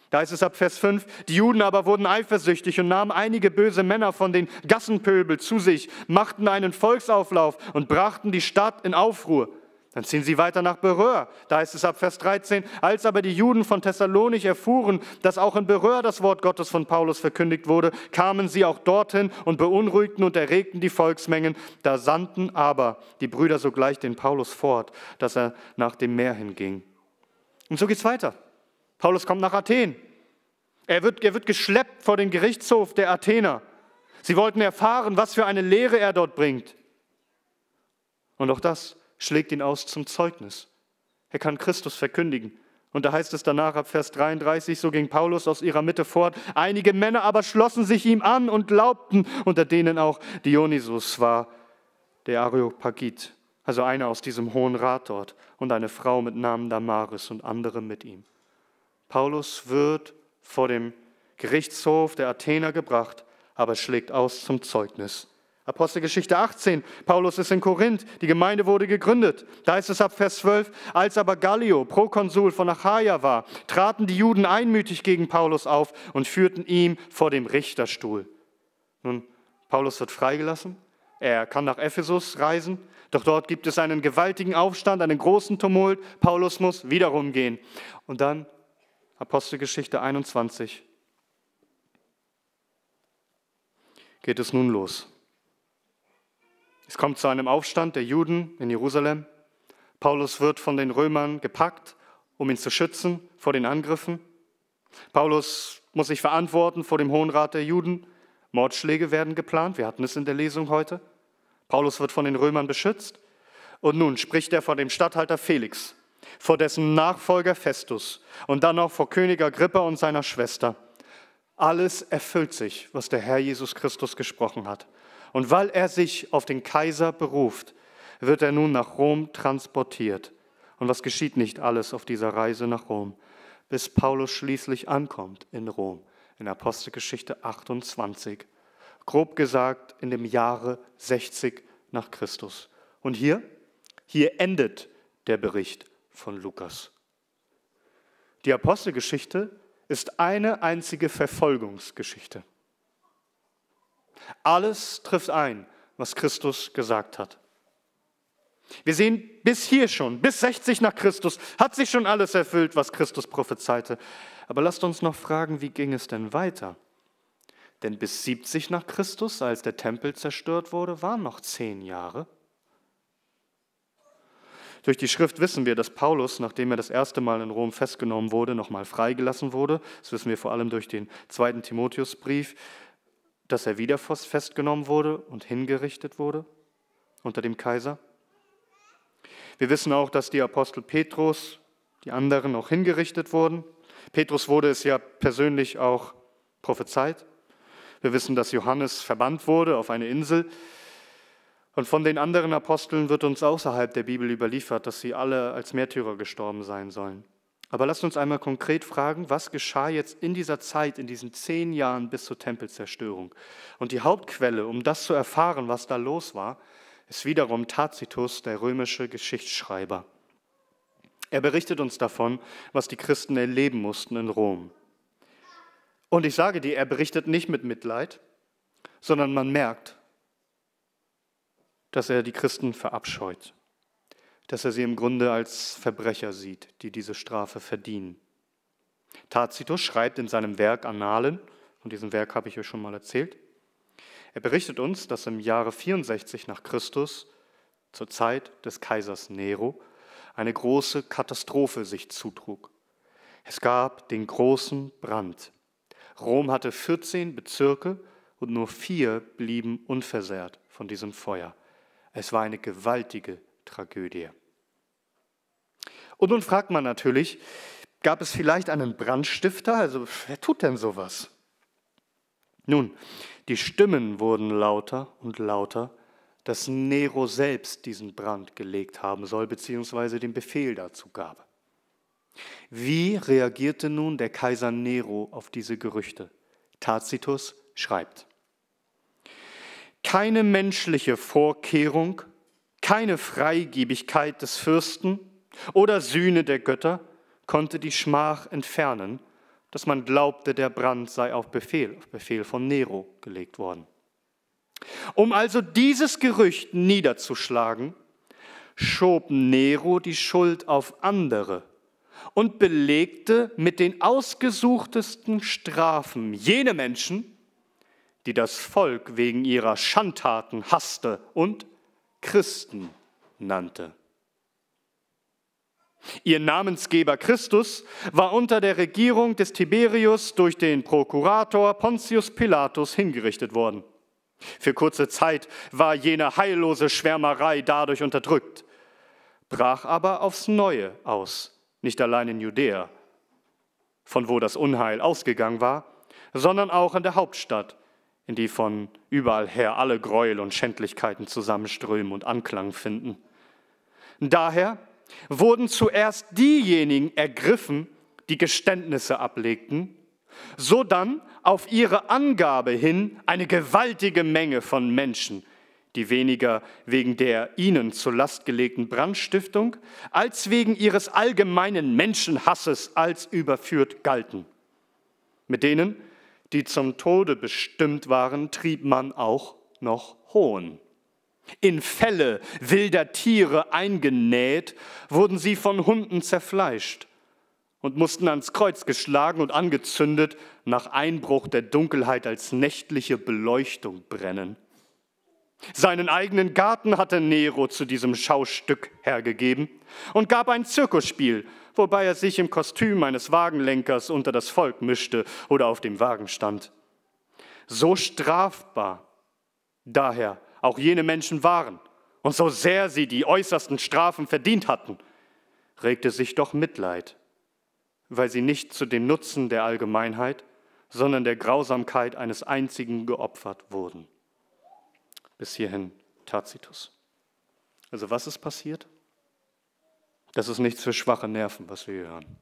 Da ist es ab Vers fünf, die Juden aber wurden eifersüchtig und nahmen einige böse Männer von den Gassenpöbel zu sich, machten einen Volksauflauf und brachten die Stadt in Aufruhr. Dann ziehen sie weiter nach Beröa. Da ist es ab Vers dreizehn, als aber die Juden von Thessalonich erfuhren, dass auch in Beröa das Wort Gottes von Paulus verkündigt wurde, kamen sie auch dorthin und beunruhigten und erregten die Volksmengen. Da sandten aber die Brüder sogleich den Paulus fort, dass er nach dem Meer hinging. Und so geht's weiter. Paulus kommt nach Athen. Er wird, er wird geschleppt vor den Gerichtshof der Athener. Sie wollten erfahren, was für eine Lehre er dort bringt. Und auch das schlägt ihn aus zum Zeugnis. Er kann Christus verkündigen. Und da heißt es danach ab Vers dreiunddreißig, so ging Paulus aus ihrer Mitte fort. Einige Männer aber schlossen sich ihm an und glaubten, unter denen auch Dionysus war, der Areopagit, also einer aus diesem Hohen Rat dort, und eine Frau mit Namen Damaris und andere mit ihm. Paulus wird vor dem Gerichtshof der Athener gebracht, aber schlägt aus zum Zeugnis. Apostelgeschichte achtzehn, Paulus ist in Korinth, die Gemeinde wurde gegründet. Da ist es ab Vers zwölf, als aber Gallio, Prokonsul von Achaia war, traten die Juden einmütig gegen Paulus auf und führten ihn vor dem Richterstuhl. Nun, Paulus wird freigelassen, er kann nach Ephesus reisen, doch dort gibt es einen gewaltigen Aufstand, einen großen Tumult. Paulus muss wiederum gehen. Und dann Apostelgeschichte einundzwanzig geht es nun los. Es kommt zu einem Aufstand der Juden in Jerusalem. Paulus wird von den Römern gepackt, um ihn zu schützen vor den Angriffen. Paulus muss sich verantworten vor dem Hohen Rat der Juden. Mordschläge werden geplant, wir hatten es in der Lesung heute. Paulus wird von den Römern beschützt. Und nun spricht er vor dem Statthalter Felix, vor dessen Nachfolger Festus und dann auch vor König Agrippa und seiner Schwester. Alles erfüllt sich, was der Herr Jesus Christus gesprochen hat. Und weil er sich auf den Kaiser beruft, wird er nun nach Rom transportiert. Und was geschieht nicht alles auf dieser Reise nach Rom, bis Paulus schließlich ankommt in Rom, in Apostelgeschichte achtundzwanzig. Grob gesagt in dem Jahre sechzig nach Christus. Und hier, hier endet der Bericht von Lukas. Die Apostelgeschichte ist eine einzige Verfolgungsgeschichte. Alles trifft ein, was Christus gesagt hat. Wir sehen bis hier schon, bis sechzig nach Christus, hat sich schon alles erfüllt, was Christus prophezeite. Aber lasst uns noch fragen, wie ging es denn weiter? Denn bis siebzig nach Christus, als der Tempel zerstört wurde, waren noch zehn Jahre. Durch die Schrift wissen wir, dass Paulus, nachdem er das erste Mal in Rom festgenommen wurde, nochmal freigelassen wurde. Das wissen wir vor allem durch den zweiten Timotheusbrief, dass er wieder festgenommen wurde und hingerichtet wurde unter dem Kaiser. Wir wissen auch, dass die Apostel Petrus, die anderen auch hingerichtet wurden. Petrus wurde es ja persönlich auch prophezeit. Wir wissen, dass Johannes verbannt wurde auf eine Insel. Und von den anderen Aposteln wird uns außerhalb der Bibel überliefert, dass sie alle als Märtyrer gestorben sein sollen. Aber lasst uns einmal konkret fragen, was geschah jetzt in dieser Zeit, in diesen zehn Jahren bis zur Tempelzerstörung? Und die Hauptquelle, um das zu erfahren, was da los war, ist wiederum Tacitus, der römische Geschichtsschreiber. Er berichtet uns davon, was die Christen erleben mussten in Rom. Und ich sage dir, er berichtet nicht mit Mitleid, sondern man merkt, dass er die Christen verabscheut, dass er sie im Grunde als Verbrecher sieht, die diese Strafe verdienen. Tacitus schreibt in seinem Werk Annalen, und diesem Werk habe ich euch schon mal erzählt, er berichtet uns, dass im Jahre vierundsechzig nach Christus, zur Zeit des Kaisers Nero, eine große Katastrophe sich zutrug. Es gab den großen Brand. Rom hatte vierzehn Bezirke und nur vier blieben unversehrt von diesem Feuer. Es war eine gewaltige Tragödie. Und nun fragt man natürlich, gab es vielleicht einen Brandstifter? Also wer tut denn sowas? Nun, die Stimmen wurden lauter und lauter, dass Nero selbst diesen Brand gelegt haben soll, beziehungsweise den Befehl dazu gab. Wie reagierte nun der Kaiser Nero auf diese Gerüchte? Tacitus schreibt: Keine menschliche Vorkehrung, keine Freigebigkeit des Fürsten oder Sühne der Götter konnte die Schmach entfernen, dass man glaubte, der Brand sei auf Befehl, auf Befehl von Nero gelegt worden. Um also dieses Gerücht niederzuschlagen, schob Nero die Schuld auf andere und belegte mit den ausgesuchtesten Strafen jene Menschen, die das Volk wegen ihrer Schandtaten hasste und Christen nannte. Ihr Namensgeber Christus war unter der Regierung des Tiberius durch den Prokurator Pontius Pilatus hingerichtet worden. Für kurze Zeit war jene heillose Schwärmerei dadurch unterdrückt, brach aber aufs Neue aus, nicht allein in Judäa, von wo das Unheil ausgegangen war, sondern auch in der Hauptstadt, in die von überall her alle Gräuel und Schändlichkeiten zusammenströmen und Anklang finden. Daher wurden zuerst diejenigen ergriffen, die Geständnisse ablegten, sodann auf ihre Angabe hin eine gewaltige Menge von Menschen, die weniger wegen der ihnen zur Last gelegten Brandstiftung als wegen ihres allgemeinen Menschenhasses als überführt galten. Mit denen, die zum Tode bestimmt waren, trieb man auch noch Hohn. In Felle wilder Tiere eingenäht, wurden sie von Hunden zerfleischt und mussten ans Kreuz geschlagen und angezündet, nach Einbruch der Dunkelheit als nächtliche Beleuchtung brennen. Seinen eigenen Garten hatte Nero zu diesem Schaustück hergegeben und gab ein Zirkusspiel, wobei er sich im Kostüm eines Wagenlenkers unter das Volk mischte oder auf dem Wagen stand. So strafbar daher auch jene Menschen waren und so sehr sie die äußersten Strafen verdient hatten, regte sich doch Mitleid, weil sie nicht zu dem Nutzen der Allgemeinheit, sondern der Grausamkeit eines einzigen geopfert wurden. Bis hierhin Tacitus. Also was ist passiert? Das ist nichts für schwache Nerven, was wir hier hören.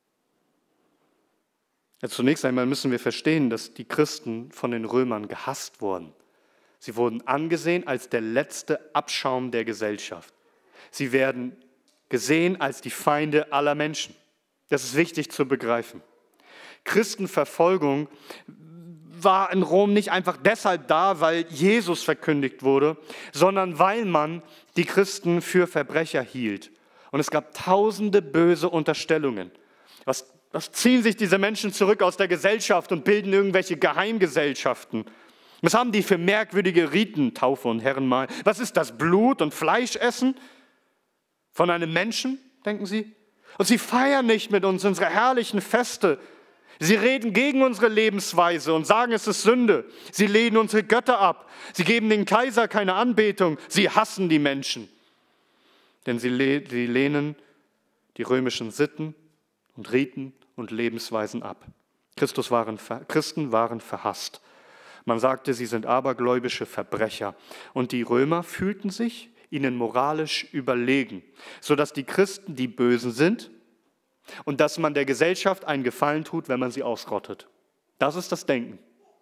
Ja, zunächst einmal müssen wir verstehen, dass die Christen von den Römern gehasst wurden. Sie wurden angesehen als der letzte Abschaum der Gesellschaft. Sie werden gesehen als die Feinde aller Menschen. Das ist wichtig zu begreifen. Christenverfolgung war in Rom nicht einfach deshalb da, weil Jesus verkündigt wurde, sondern weil man die Christen für Verbrecher hielt. Und es gab tausende böse Unterstellungen. Was, was ziehen sich diese Menschen zurück aus der Gesellschaft und bilden irgendwelche Geheimgesellschaften? Was haben die für merkwürdige Riten, Taufe und Herrenmahl? Was ist das, Blut- und Fleischessen von einem Menschen, denken sie? Und sie feiern nicht mit uns unsere herrlichen Feste. Sie reden gegen unsere Lebensweise und sagen, es ist Sünde. Sie lehnen unsere Götter ab. Sie geben den Kaiser keine Anbetung. Sie hassen die Menschen. Denn sie, leh- sie lehnen die römischen Sitten und Riten und Lebensweisen ab. Christus waren, Christen waren verhasst. Man sagte, sie sind abergläubische Verbrecher. Und die Römer fühlten sich ihnen moralisch überlegen, sodass die Christen die Bösen sind und dass man der Gesellschaft einen Gefallen tut, wenn man sie ausrottet. Das ist das Denken.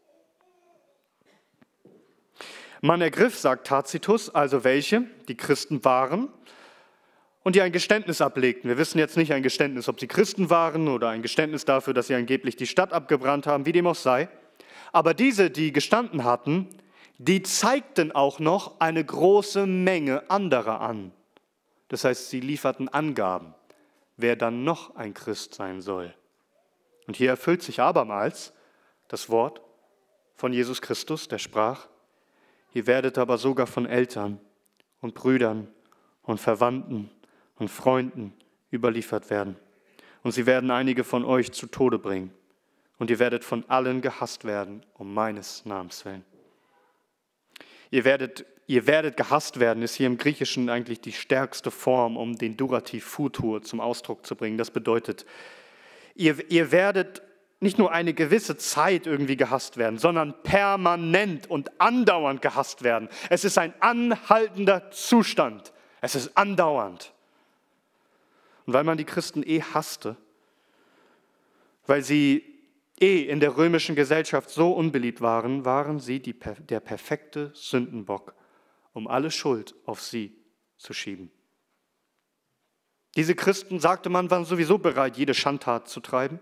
Man ergriff, sagt Tacitus, also welche, die Christen waren und die ein Geständnis ablegten. Wir wissen jetzt nicht ein Geständnis, ob sie Christen waren oder ein Geständnis dafür, dass sie angeblich die Stadt abgebrannt haben, wie dem auch sei. Aber diese, die gestanden hatten, die zeigten auch noch eine große Menge anderer an. Das heißt, sie lieferten Angaben, wer dann noch ein Christ sein soll. Und hier erfüllt sich abermals das Wort von Jesus Christus, der sprach, ihr werdet aber sogar von Eltern und Brüdern und Verwandten und Freunden überliefert werden. Und sie werden einige von euch zu Tode bringen. Und ihr werdet von allen gehasst werden, um meines Namens willen. Ihr werdet, ihr werdet gehasst werden, ist hier im Griechischen eigentlich die stärkste Form, um den Durativ Futur zum Ausdruck zu bringen. Das bedeutet, ihr, ihr werdet nicht nur eine gewisse Zeit irgendwie gehasst werden, sondern permanent und andauernd gehasst werden. Es ist ein anhaltender Zustand. Es ist andauernd. Und weil man die Christen eh hasste, weil sie eh in der römischen Gesellschaft so unbeliebt waren, waren sie die, der perfekte Sündenbock, um alle Schuld auf sie zu schieben. Diese Christen, sagte man, waren sowieso bereit, jede Schandtat zu treiben.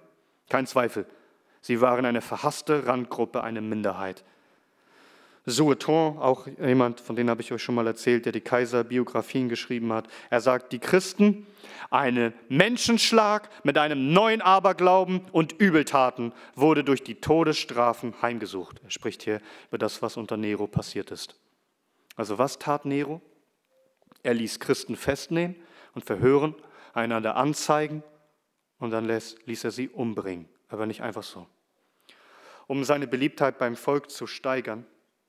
Kein Zweifel, sie waren eine verhasste Randgruppe, eine Minderheit. Sueton, auch jemand, von dem habe ich euch schon mal erzählt, der die Kaiserbiografien geschrieben hat. Er sagt, die Christen, einen Menschenschlag mit einem neuen Aberglauben und Übeltaten wurde durch die Todesstrafen heimgesucht. Er spricht hier über das, was unter Nero passiert ist. Also was tat Nero? Er ließ Christen festnehmen und verhören, einander anzeigen und dann ließ, ließ er sie umbringen. Aber nicht einfach so. Um seine Beliebtheit beim Volk zu steigern,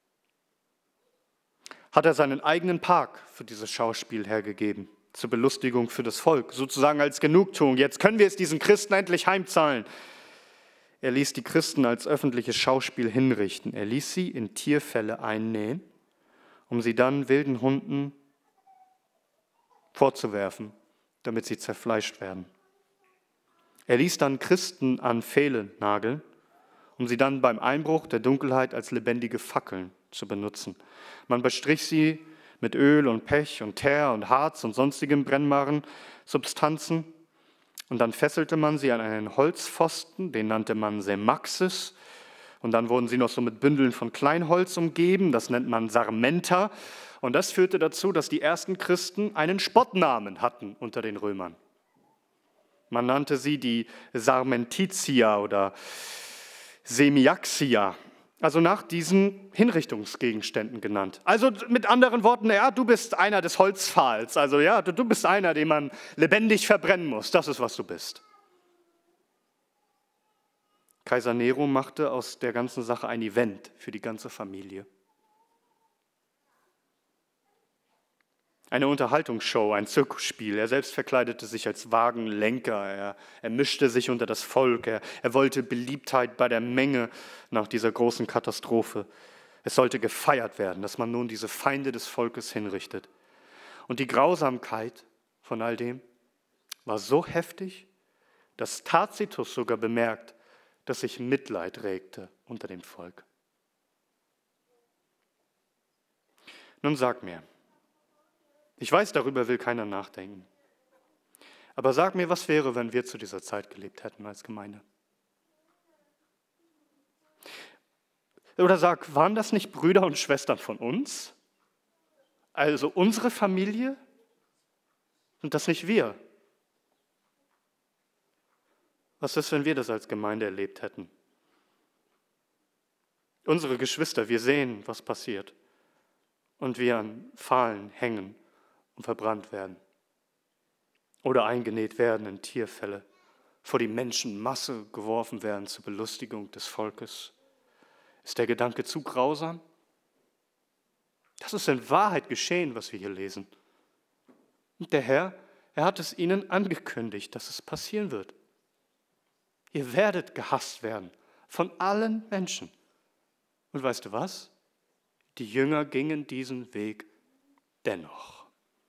hat er seinen eigenen Park für dieses Schauspiel hergegeben, zur Belustigung für das Volk, sozusagen als Genugtuung. Jetzt können wir es diesen Christen endlich heimzahlen. Er ließ die Christen als öffentliches Schauspiel hinrichten. Er ließ sie in Tierfelle einnähen, um sie dann wilden Hunden vorzuwerfen, damit sie zerfleischt werden. Er ließ dann Christen an Pfähle nageln, um sie dann beim Einbruch der Dunkelheit als lebendige Fackeln zu benutzen. Man bestrich sie mit Öl und Pech und Teer und Harz und sonstigem brennbaren Substanzen und dann fesselte man sie an einen Holzpfosten, den nannte man Semaxis, und dann wurden sie noch so mit Bündeln von Kleinholz umgeben, das nennt man Sarmenta, und das führte dazu, dass die ersten Christen einen Spottnamen hatten unter den Römern. Man nannte sie die Sarmentitia oder Semiaxia, also nach diesen Hinrichtungsgegenständen genannt. Also mit anderen Worten, ja, du bist einer des Holzpfahls, also ja, du, du bist einer, den man lebendig verbrennen muss, das ist, was du bist. Kaiser Nero machte aus der ganzen Sache ein Event für die ganze Familie. Eine Unterhaltungsshow, ein Zirkusspiel. Er selbst verkleidete sich als Wagenlenker. Er, er mischte sich unter das Volk. Er, er wollte Beliebtheit bei der Menge nach dieser großen Katastrophe. Es sollte gefeiert werden, dass man nun diese Feinde des Volkes hinrichtet. Und die Grausamkeit von all dem war so heftig, dass Tacitus sogar bemerkt, dass sich Mitleid regte unter dem Volk. Nun sag mir, ich weiß, darüber will keiner nachdenken. Aber sag mir, was wäre, wenn wir zu dieser Zeit gelebt hätten als Gemeinde? Oder sag, waren das nicht Brüder und Schwestern von uns? Also unsere Familie? Sind das nicht wir? Was ist, wenn wir das als Gemeinde erlebt hätten? Unsere Geschwister, wir sehen, was passiert. Und wir an Pfahlen hängen und verbrannt werden oder eingenäht werden in Tierfelle, vor die Menschenmasse geworfen werden zur Belustigung des Volkes. Ist der Gedanke zu grausam? Das ist in Wahrheit geschehen, was wir hier lesen. Und der Herr, er hat es ihnen angekündigt, dass es passieren wird. Ihr werdet gehasst werden von allen Menschen. Und weißt du was? Die Jünger gingen diesen Weg dennoch.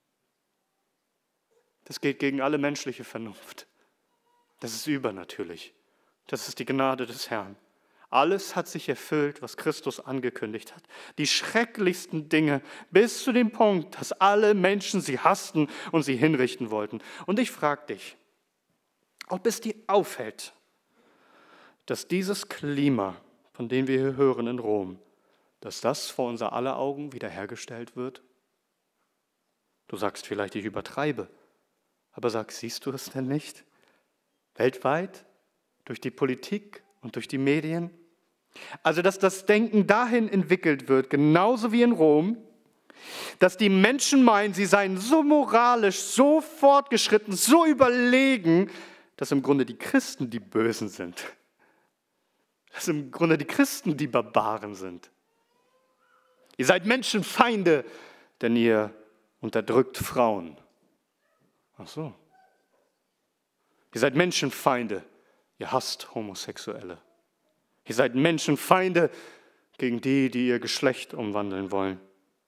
Das geht gegen alle menschliche Vernunft. Das ist übernatürlich. Das ist die Gnade des Herrn. Alles hat sich erfüllt, was Christus angekündigt hat. Die schrecklichsten Dinge bis zu dem Punkt, dass alle Menschen sie hassten und sie hinrichten wollten. Und ich frage dich, ob es dir auffällt, dass dieses Klima, von dem wir hier hören in Rom, dass das vor unser aller Augen wiederhergestellt wird? Du sagst vielleicht, ich übertreibe. Aber sag, siehst du es denn nicht? Weltweit, durch die Politik und durch die Medien. Also, dass das Denken dahin entwickelt wird, genauso wie in Rom, dass die Menschen meinen, sie seien so moralisch, so fortgeschritten, so überlegen, dass im Grunde die Christen die Bösen sind. Dass im Grunde die Christen die Barbaren sind. Ihr seid Menschenfeinde, denn ihr unterdrückt Frauen. Ach so. Ihr seid Menschenfeinde, ihr hasst Homosexuelle. Ihr seid Menschenfeinde gegen die, die ihr Geschlecht umwandeln wollen.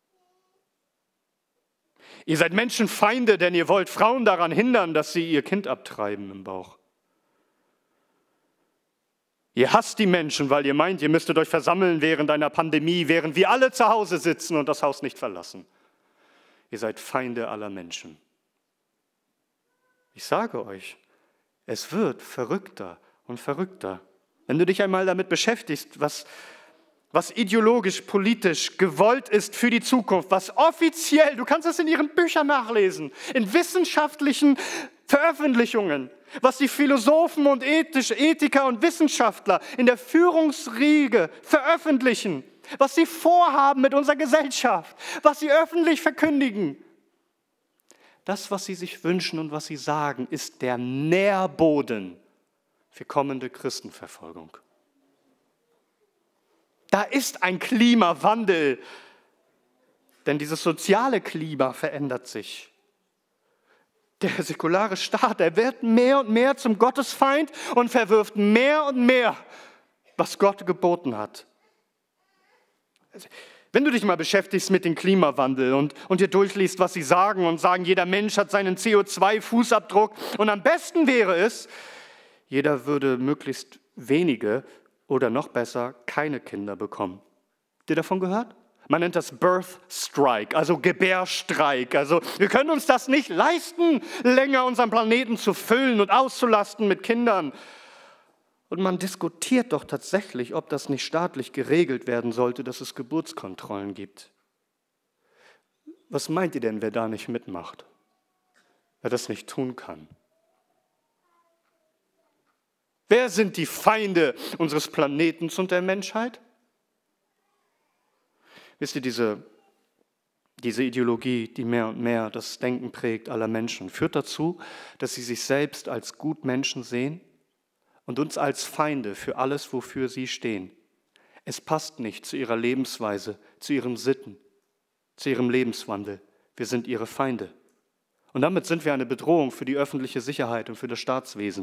Ihr seid Menschenfeinde, denn ihr wollt Frauen daran hindern, dass sie ihr Kind abtreiben im Bauch. Ihr hasst die Menschen, weil ihr meint, ihr müsstet euch versammeln während einer Pandemie, während wir alle zu Hause sitzen und das Haus nicht verlassen. Ihr seid Feinde aller Menschen. Ich sage euch, es wird verrückter und verrückter. Wenn du dich einmal damit beschäftigst, was, was ideologisch, politisch gewollt ist für die Zukunft, was offiziell, du kannst das in ihren Büchern nachlesen, in wissenschaftlichen Veröffentlichungen, was die Philosophen und Ethisch, Ethiker und Wissenschaftler in der Führungsriege veröffentlichen, was sie vorhaben mit unserer Gesellschaft, was sie öffentlich verkündigen. Das, was sie sich wünschen und was sie sagen, ist der Nährboden für kommende Christenverfolgung. Da ist ein Klimawandel, denn dieses soziale Klima verändert sich. Der säkulare Staat, er wird mehr und mehr zum Gottesfeind und verwirft mehr und mehr, was Gott geboten hat. Wenn du dich mal beschäftigst mit dem Klimawandel und, und dir durchliest, was sie sagen und sagen, jeder Mensch hat seinen C O zwei Fußabdruck und am besten wäre es, jeder würde möglichst wenige oder noch besser keine Kinder bekommen. Habt ihr davon gehört? Man nennt das Birth Strike, also Gebärstreik. Also wir können uns das nicht leisten, länger unseren Planeten zu füllen und auszulasten mit Kindern. Und man diskutiert doch tatsächlich, ob das nicht staatlich geregelt werden sollte, dass es Geburtskontrollen gibt. Was meint ihr denn, wer da nicht mitmacht? Wer das nicht tun kann? Wer sind die Feinde unseres Planeten und der Menschheit? Wisst ihr, diese, diese Ideologie, die mehr und mehr das Denken prägt aller Menschen, führt dazu, dass sie sich selbst als Gutmenschen sehen und uns als Feinde für alles, wofür sie stehen. Es passt nicht zu ihrer Lebensweise, zu ihren Sitten, zu ihrem Lebenswandel. Wir sind ihre Feinde. Und damit sind wir eine Bedrohung für die öffentliche Sicherheit und für das Staatswesen.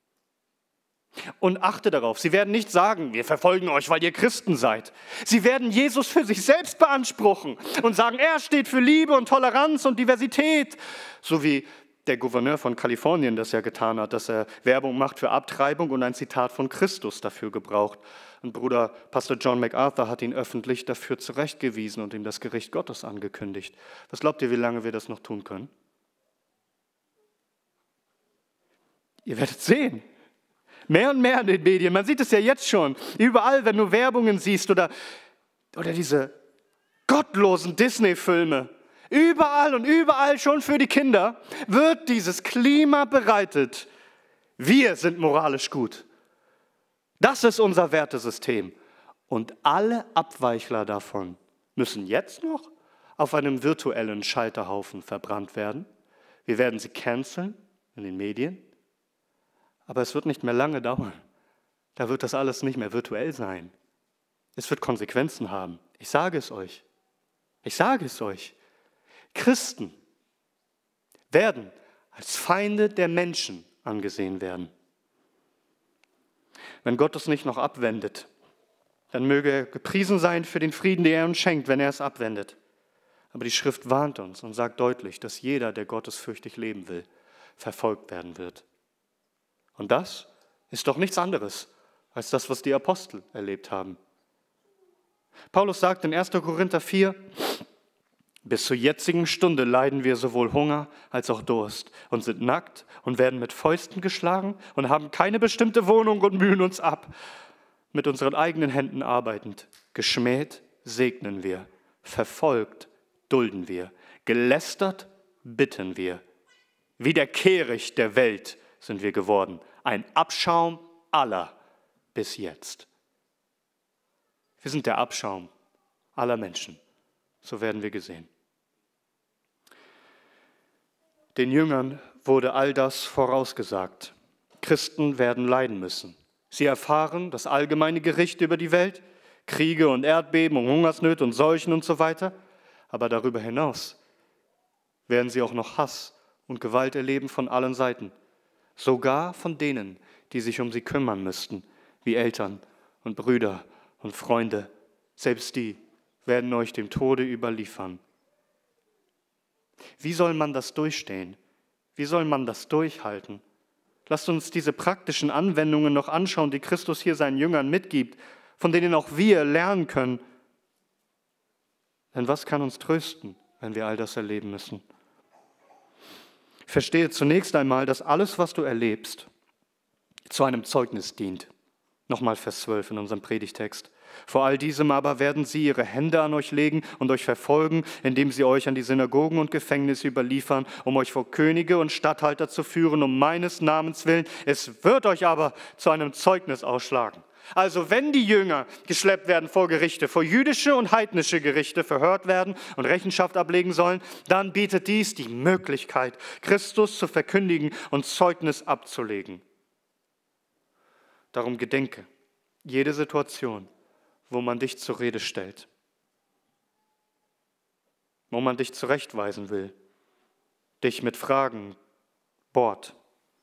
Und achte darauf, sie werden nicht sagen, wir verfolgen euch, weil ihr Christen seid. Sie werden Jesus für sich selbst beanspruchen und sagen, er steht für Liebe und Toleranz und Diversität. So wie der Gouverneur von Kalifornien das ja getan hat, dass er Werbung macht für Abtreibung und ein Zitat von Christus dafür gebraucht. Und Bruder Pastor John MacArthur hat ihn öffentlich dafür zurechtgewiesen und ihm das Gericht Gottes angekündigt. Was glaubt ihr, wie lange wir das noch tun können? Ihr werdet sehen. Mehr und mehr in den Medien, man sieht es ja jetzt schon, überall, wenn du Werbungen siehst oder, oder diese gottlosen Disney-Filme, überall und überall schon für die Kinder wird dieses Klima bereitet. Wir sind moralisch gut. Das ist unser Wertesystem. Und alle Abweichler davon müssen jetzt noch auf einem virtuellen Scheiterhaufen verbrannt werden. Wir werden sie canceln in den Medien. Aber es wird nicht mehr lange dauern. Da wird das alles nicht mehr virtuell sein. Es wird Konsequenzen haben. Ich sage es euch. Ich sage es euch. Christen werden als Feinde der Menschen angesehen werden. Wenn Gott es nicht noch abwendet, dann möge er gepriesen sein für den Frieden, den er uns schenkt, wenn er es abwendet. Aber die Schrift warnt uns und sagt deutlich, dass jeder, der gottesfürchtig leben will, verfolgt werden wird. Und das ist doch nichts anderes als das, was die Apostel erlebt haben. Paulus sagt in erster Korinther vier, bis zur jetzigen Stunde leiden wir sowohl Hunger als auch Durst und sind nackt und werden mit Fäusten geschlagen und haben keine bestimmte Wohnung und mühen uns ab. Mit unseren eigenen Händen arbeitend, geschmäht segnen wir, verfolgt dulden wir, gelästert bitten wir. Wie der Kehricht der Welt sind wir geworden. Ein Abschaum aller bis jetzt. Wir sind der Abschaum aller Menschen. So werden wir gesehen. Den Jüngern wurde all das vorausgesagt. Christen werden leiden müssen. Sie erfahren das allgemeine Gericht über die Welt, Kriege und Erdbeben und Hungersnöte und Seuchen und so weiter. Aber darüber hinaus werden sie auch noch Hass und Gewalt erleben von allen Seiten. Sogar von denen, die sich um sie kümmern müssten, wie Eltern und Brüder und Freunde. Selbst die werden euch dem Tode überliefern. Wie soll man das durchstehen? Wie soll man das durchhalten? Lasst uns diese praktischen Anwendungen noch anschauen, die Christus hier seinen Jüngern mitgibt, von denen auch wir lernen können. Denn was kann uns trösten, wenn wir all das erleben müssen? Verstehe zunächst einmal, dass alles, was du erlebst, zu einem Zeugnis dient. Nochmal Vers zwölf in unserem Predigtext. Vor all diesem aber werden sie ihre Hände an euch legen und euch verfolgen, indem sie euch an die Synagogen und Gefängnisse überliefern, um euch vor Könige und Statthalter zu führen, um meines Namens willen. Es wird euch aber zu einem Zeugnis ausschlagen. Also wenn die Jünger geschleppt werden vor Gerichte, vor jüdische und heidnische Gerichte verhört werden und Rechenschaft ablegen sollen, dann bietet dies die Möglichkeit, Christus zu verkündigen und Zeugnis abzulegen. Darum gedenke, jede Situation, wo man dich zur Rede stellt, wo man dich zurechtweisen will, dich mit Fragen bohrt.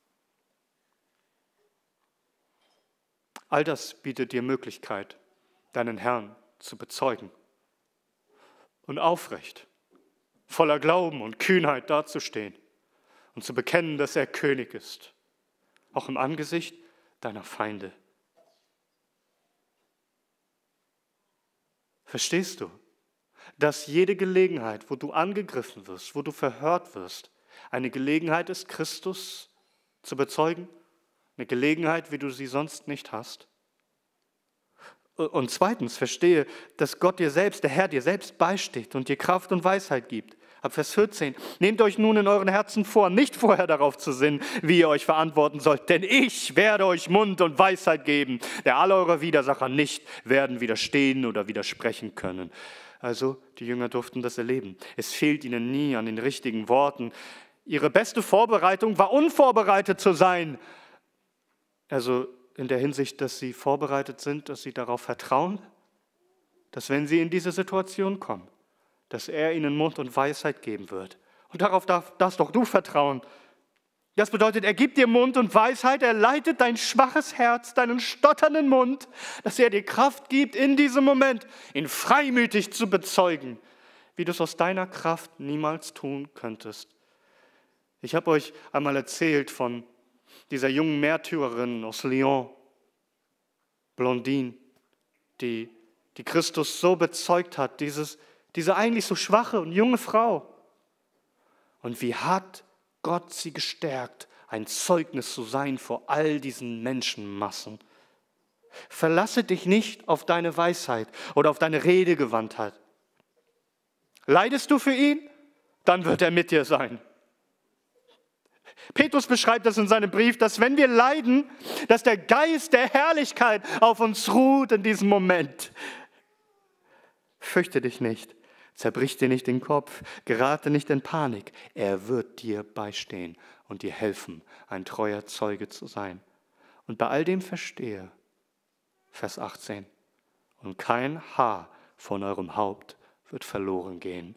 All das bietet dir Möglichkeit, deinen Herrn zu bezeugen und aufrecht, voller Glauben und Kühnheit dazustehen und zu bekennen, dass er König ist, auch im Angesicht deiner Feinde. Verstehst du, dass jede Gelegenheit, wo du angegriffen wirst, wo du verhört wirst, eine Gelegenheit ist, Christus zu bezeugen? Eine Gelegenheit, wie du sie sonst nicht hast? Und zweitens, verstehe, dass Gott dir selbst, der Herr dir selbst beisteht und dir Kraft und Weisheit gibt. Ab Vers vierzehn, nehmt euch nun in euren Herzen vor, nicht vorher darauf zu sinnen, wie ihr euch verantworten sollt, denn ich werde euch Mund und Weisheit geben, der alle eure Widersacher nicht werden widerstehen oder widersprechen können. Also, die Jünger durften das erleben. Es fehlt ihnen nie an den richtigen Worten. Ihre beste Vorbereitung war, unvorbereitet zu sein. Also in der Hinsicht, dass sie vorbereitet sind, dass sie darauf vertrauen, dass wenn sie in diese Situation kommen, dass er ihnen Mund und Weisheit geben wird. Und darauf darf, darfst doch du vertrauen. Das bedeutet, er gibt dir Mund und Weisheit, er leitet dein schwaches Herz, deinen stotternden Mund, dass er dir Kraft gibt, in diesem Moment ihn freimütig zu bezeugen, wie du es aus deiner Kraft niemals tun könntest. Ich habe euch einmal erzählt von dieser jungen Märtyrerin aus Lyon, Blondine, die, die Christus so bezeugt hat, dieses, diese eigentlich so schwache und junge Frau. Und wie hat Gott sie gestärkt, ein Zeugnis zu sein vor all diesen Menschenmassen. Verlasse dich nicht auf deine Weisheit oder auf deine Redegewandtheit. Leidest du für ihn? Dann wird er mit dir sein. Petrus beschreibt das in seinem Brief, dass wenn wir leiden, dass der Geist der Herrlichkeit auf uns ruht in diesem Moment. Fürchte dich nicht, zerbrich dir nicht den Kopf, gerate nicht in Panik. Er wird dir beistehen und dir helfen, ein treuer Zeuge zu sein. Und bei all dem verstehe, Vers achtzehn, und kein Haar von eurem Haupt wird verloren gehen.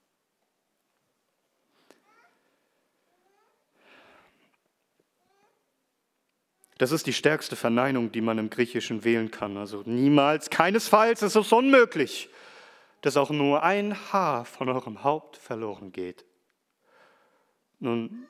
Das ist die stärkste Verneinung, die man im Griechischen wählen kann. Also niemals, keinesfalls, es ist unmöglich, dass auch nur ein Haar von eurem Haupt verloren geht. Nun,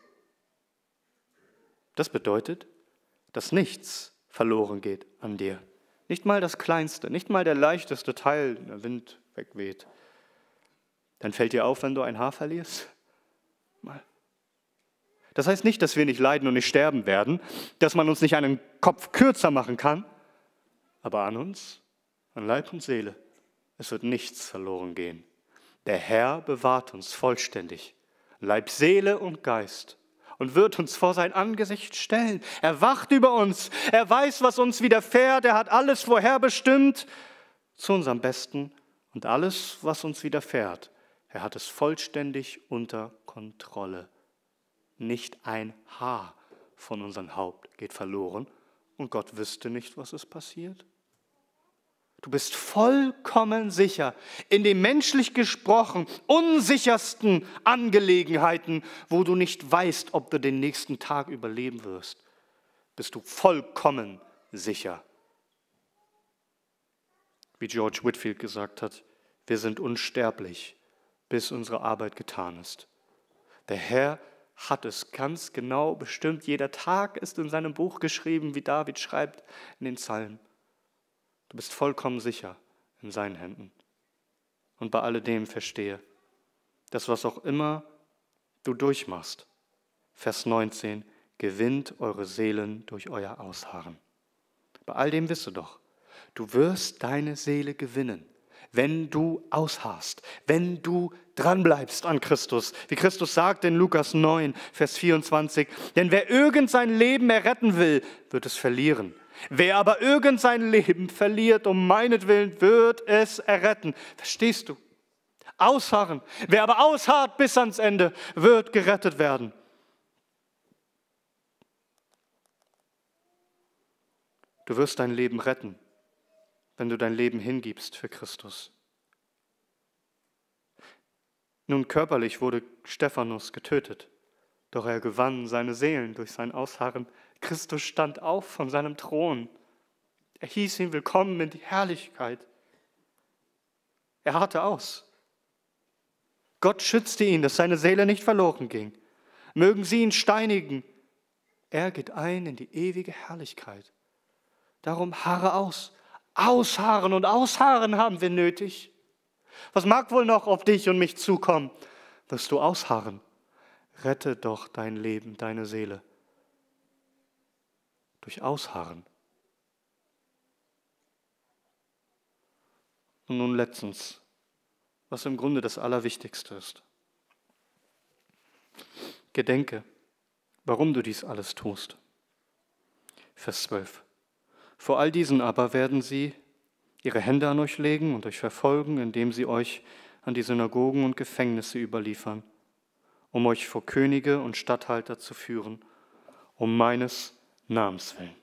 das bedeutet, dass nichts verloren geht an dir. Nicht mal das Kleinste, nicht mal der leichteste Teil, wenn der Wind wegweht. Dann fällt dir auf, wenn du ein Haar verlierst? Mal. Das heißt nicht, dass wir nicht leiden und nicht sterben werden, dass man uns nicht einen Kopf kürzer machen kann, aber an uns, an Leib und Seele, es wird nichts verloren gehen. Der Herr bewahrt uns vollständig, Leib, Seele und Geist, und wird uns vor sein Angesicht stellen. Er wacht über uns, er weiß, was uns widerfährt, er hat alles vorherbestimmt zu unserem Besten und alles, was uns widerfährt, er hat es vollständig unter Kontrolle. Nicht ein Haar von unserem Haupt geht verloren und Gott wüsste nicht, was es passiert. Du bist vollkommen sicher in den menschlich gesprochen unsichersten Angelegenheiten, wo du nicht weißt, ob du den nächsten Tag überleben wirst. Bist du vollkommen sicher. Wie George Whitefield gesagt hat, wir sind unsterblich, bis unsere Arbeit getan ist. Der Herr hat es ganz genau bestimmt. Jeder Tag ist in seinem Buch geschrieben, wie David schreibt in den Psalmen. Du bist vollkommen sicher in seinen Händen. Und bei alledem verstehe, dass was auch immer du durchmachst, Vers neunzehn, gewinnt eure Seelen durch euer Ausharren. Bei all dem wisse doch, du wirst deine Seele gewinnen, wenn du ausharrst, wenn du dranbleibst an Christus. Wie Christus sagt in Lukas neun, Vers vierundzwanzig, denn wer irgend sein Leben erretten will, wird es verlieren. Wer aber irgend sein Leben verliert, um meinetwillen, wird es erretten. Verstehst du? Ausharren. Wer aber ausharrt bis ans Ende, wird gerettet werden. Du wirst dein Leben retten, wenn du dein Leben hingibst für Christus. Nun, körperlich wurde Stephanus getötet, doch er gewann seine Seelen durch sein Ausharren. Christus stand auf von seinem Thron. Er hieß ihn willkommen in die Herrlichkeit. Er harrte aus. Gott schützte ihn, dass seine Seele nicht verloren ging. Mögen sie ihn steinigen. Er geht ein in die ewige Herrlichkeit. Darum harre aus. Ausharren und ausharren haben wir nötig. Was mag wohl noch auf dich und mich zukommen? Wirst du ausharren? Rette doch dein Leben, deine Seele. Durch Ausharren. Und nun letztens, was im Grunde das Allerwichtigste ist. Gedenke, warum du dies alles tust. Vers zwölf. Vor all diesen aber werden sie ihre Hände an euch legen und euch verfolgen, indem sie euch an die Synagogen und Gefängnisse überliefern, um euch vor Könige und Statthalter zu führen, um meines Namens willen.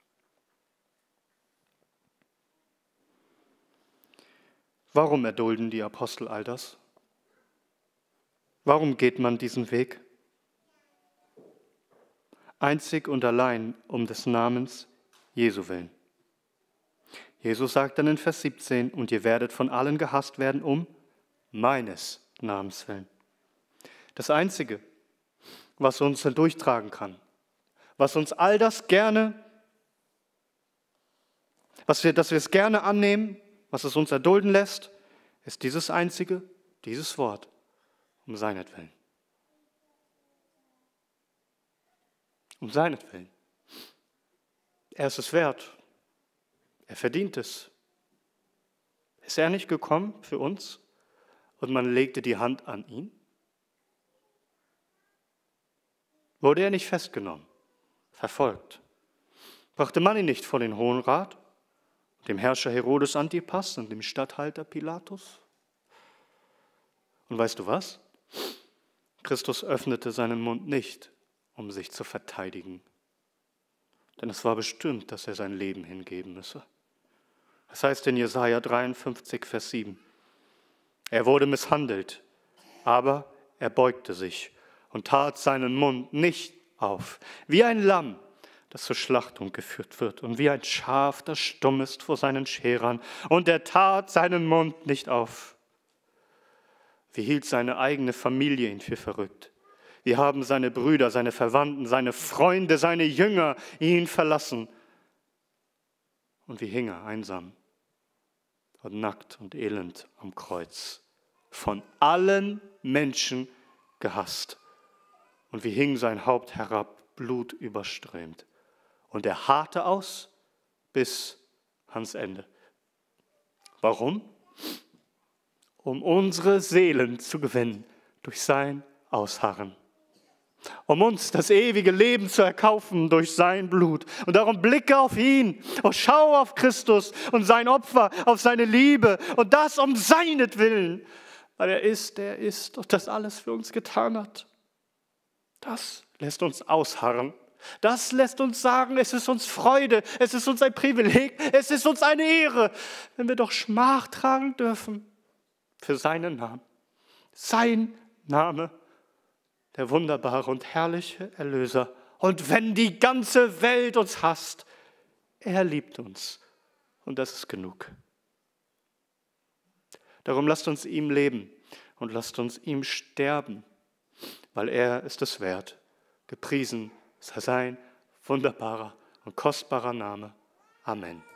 Warum erdulden die Apostel all das? Warum geht man diesen Weg? Einzig und allein um des Namens Jesu willen. Jesus sagt dann in Vers siebzehn, und ihr werdet von allen gehasst werden um meines Namens willen. Das Einzige, was uns durchtragen kann, was uns all das gerne, was wir, dass wir es gerne annehmen, was es uns erdulden lässt, ist dieses Einzige, dieses Wort, um seinetwillen. Um seinetwillen. Er ist es wert. Er verdient es. Ist er nicht gekommen für uns und man legte die Hand an ihn? Wurde er nicht festgenommen, verfolgt? Brachte man ihn nicht vor den Hohen Rat, dem Herrscher Herodes Antipas und dem Statthalter Pilatus? Und weißt du was? Christus öffnete seinen Mund nicht, um sich zu verteidigen. Denn es war bestimmt, dass er sein Leben hingeben müsse. Das heißt in Jesaja dreiundfünfzig, Vers sieben. Er wurde misshandelt, aber er beugte sich und tat seinen Mund nicht auf, wie ein Lamm, das zur Schlachtung geführt wird, und wie ein Schaf, das stumm ist vor seinen Scherern, und er tat seinen Mund nicht auf. Wie hielt seine eigene Familie ihn für verrückt? Wie haben seine Brüder, seine Verwandten, seine Freunde, seine Jünger ihn verlassen? Und wie hing er einsam und nackt und elend am Kreuz, von allen Menschen gehasst. Und wie hing sein Haupt herab, Blut überströmt. Und er harrte aus bis ans Ende. Warum? Um unsere Seelen zu gewinnen durch sein Ausharren. Um uns das ewige Leben zu erkaufen durch sein Blut. Und darum blicke auf ihn, und schau auf Christus und sein Opfer, auf seine Liebe. Und das um seinetwillen, weil er ist, der ist und das alles für uns getan hat. Das lässt uns ausharren. Das lässt uns sagen, es ist uns Freude, es ist uns ein Privileg, es ist uns eine Ehre, wenn wir doch Schmach tragen dürfen für seinen Namen. Sein Name, der wunderbare und herrliche Erlöser. Und wenn die ganze Welt uns hasst, er liebt uns. Und das ist genug. Darum lasst uns ihm leben und lasst uns ihm sterben, weil er ist es wert. Gepriesen sei sein wunderbarer und kostbarer Name. Amen.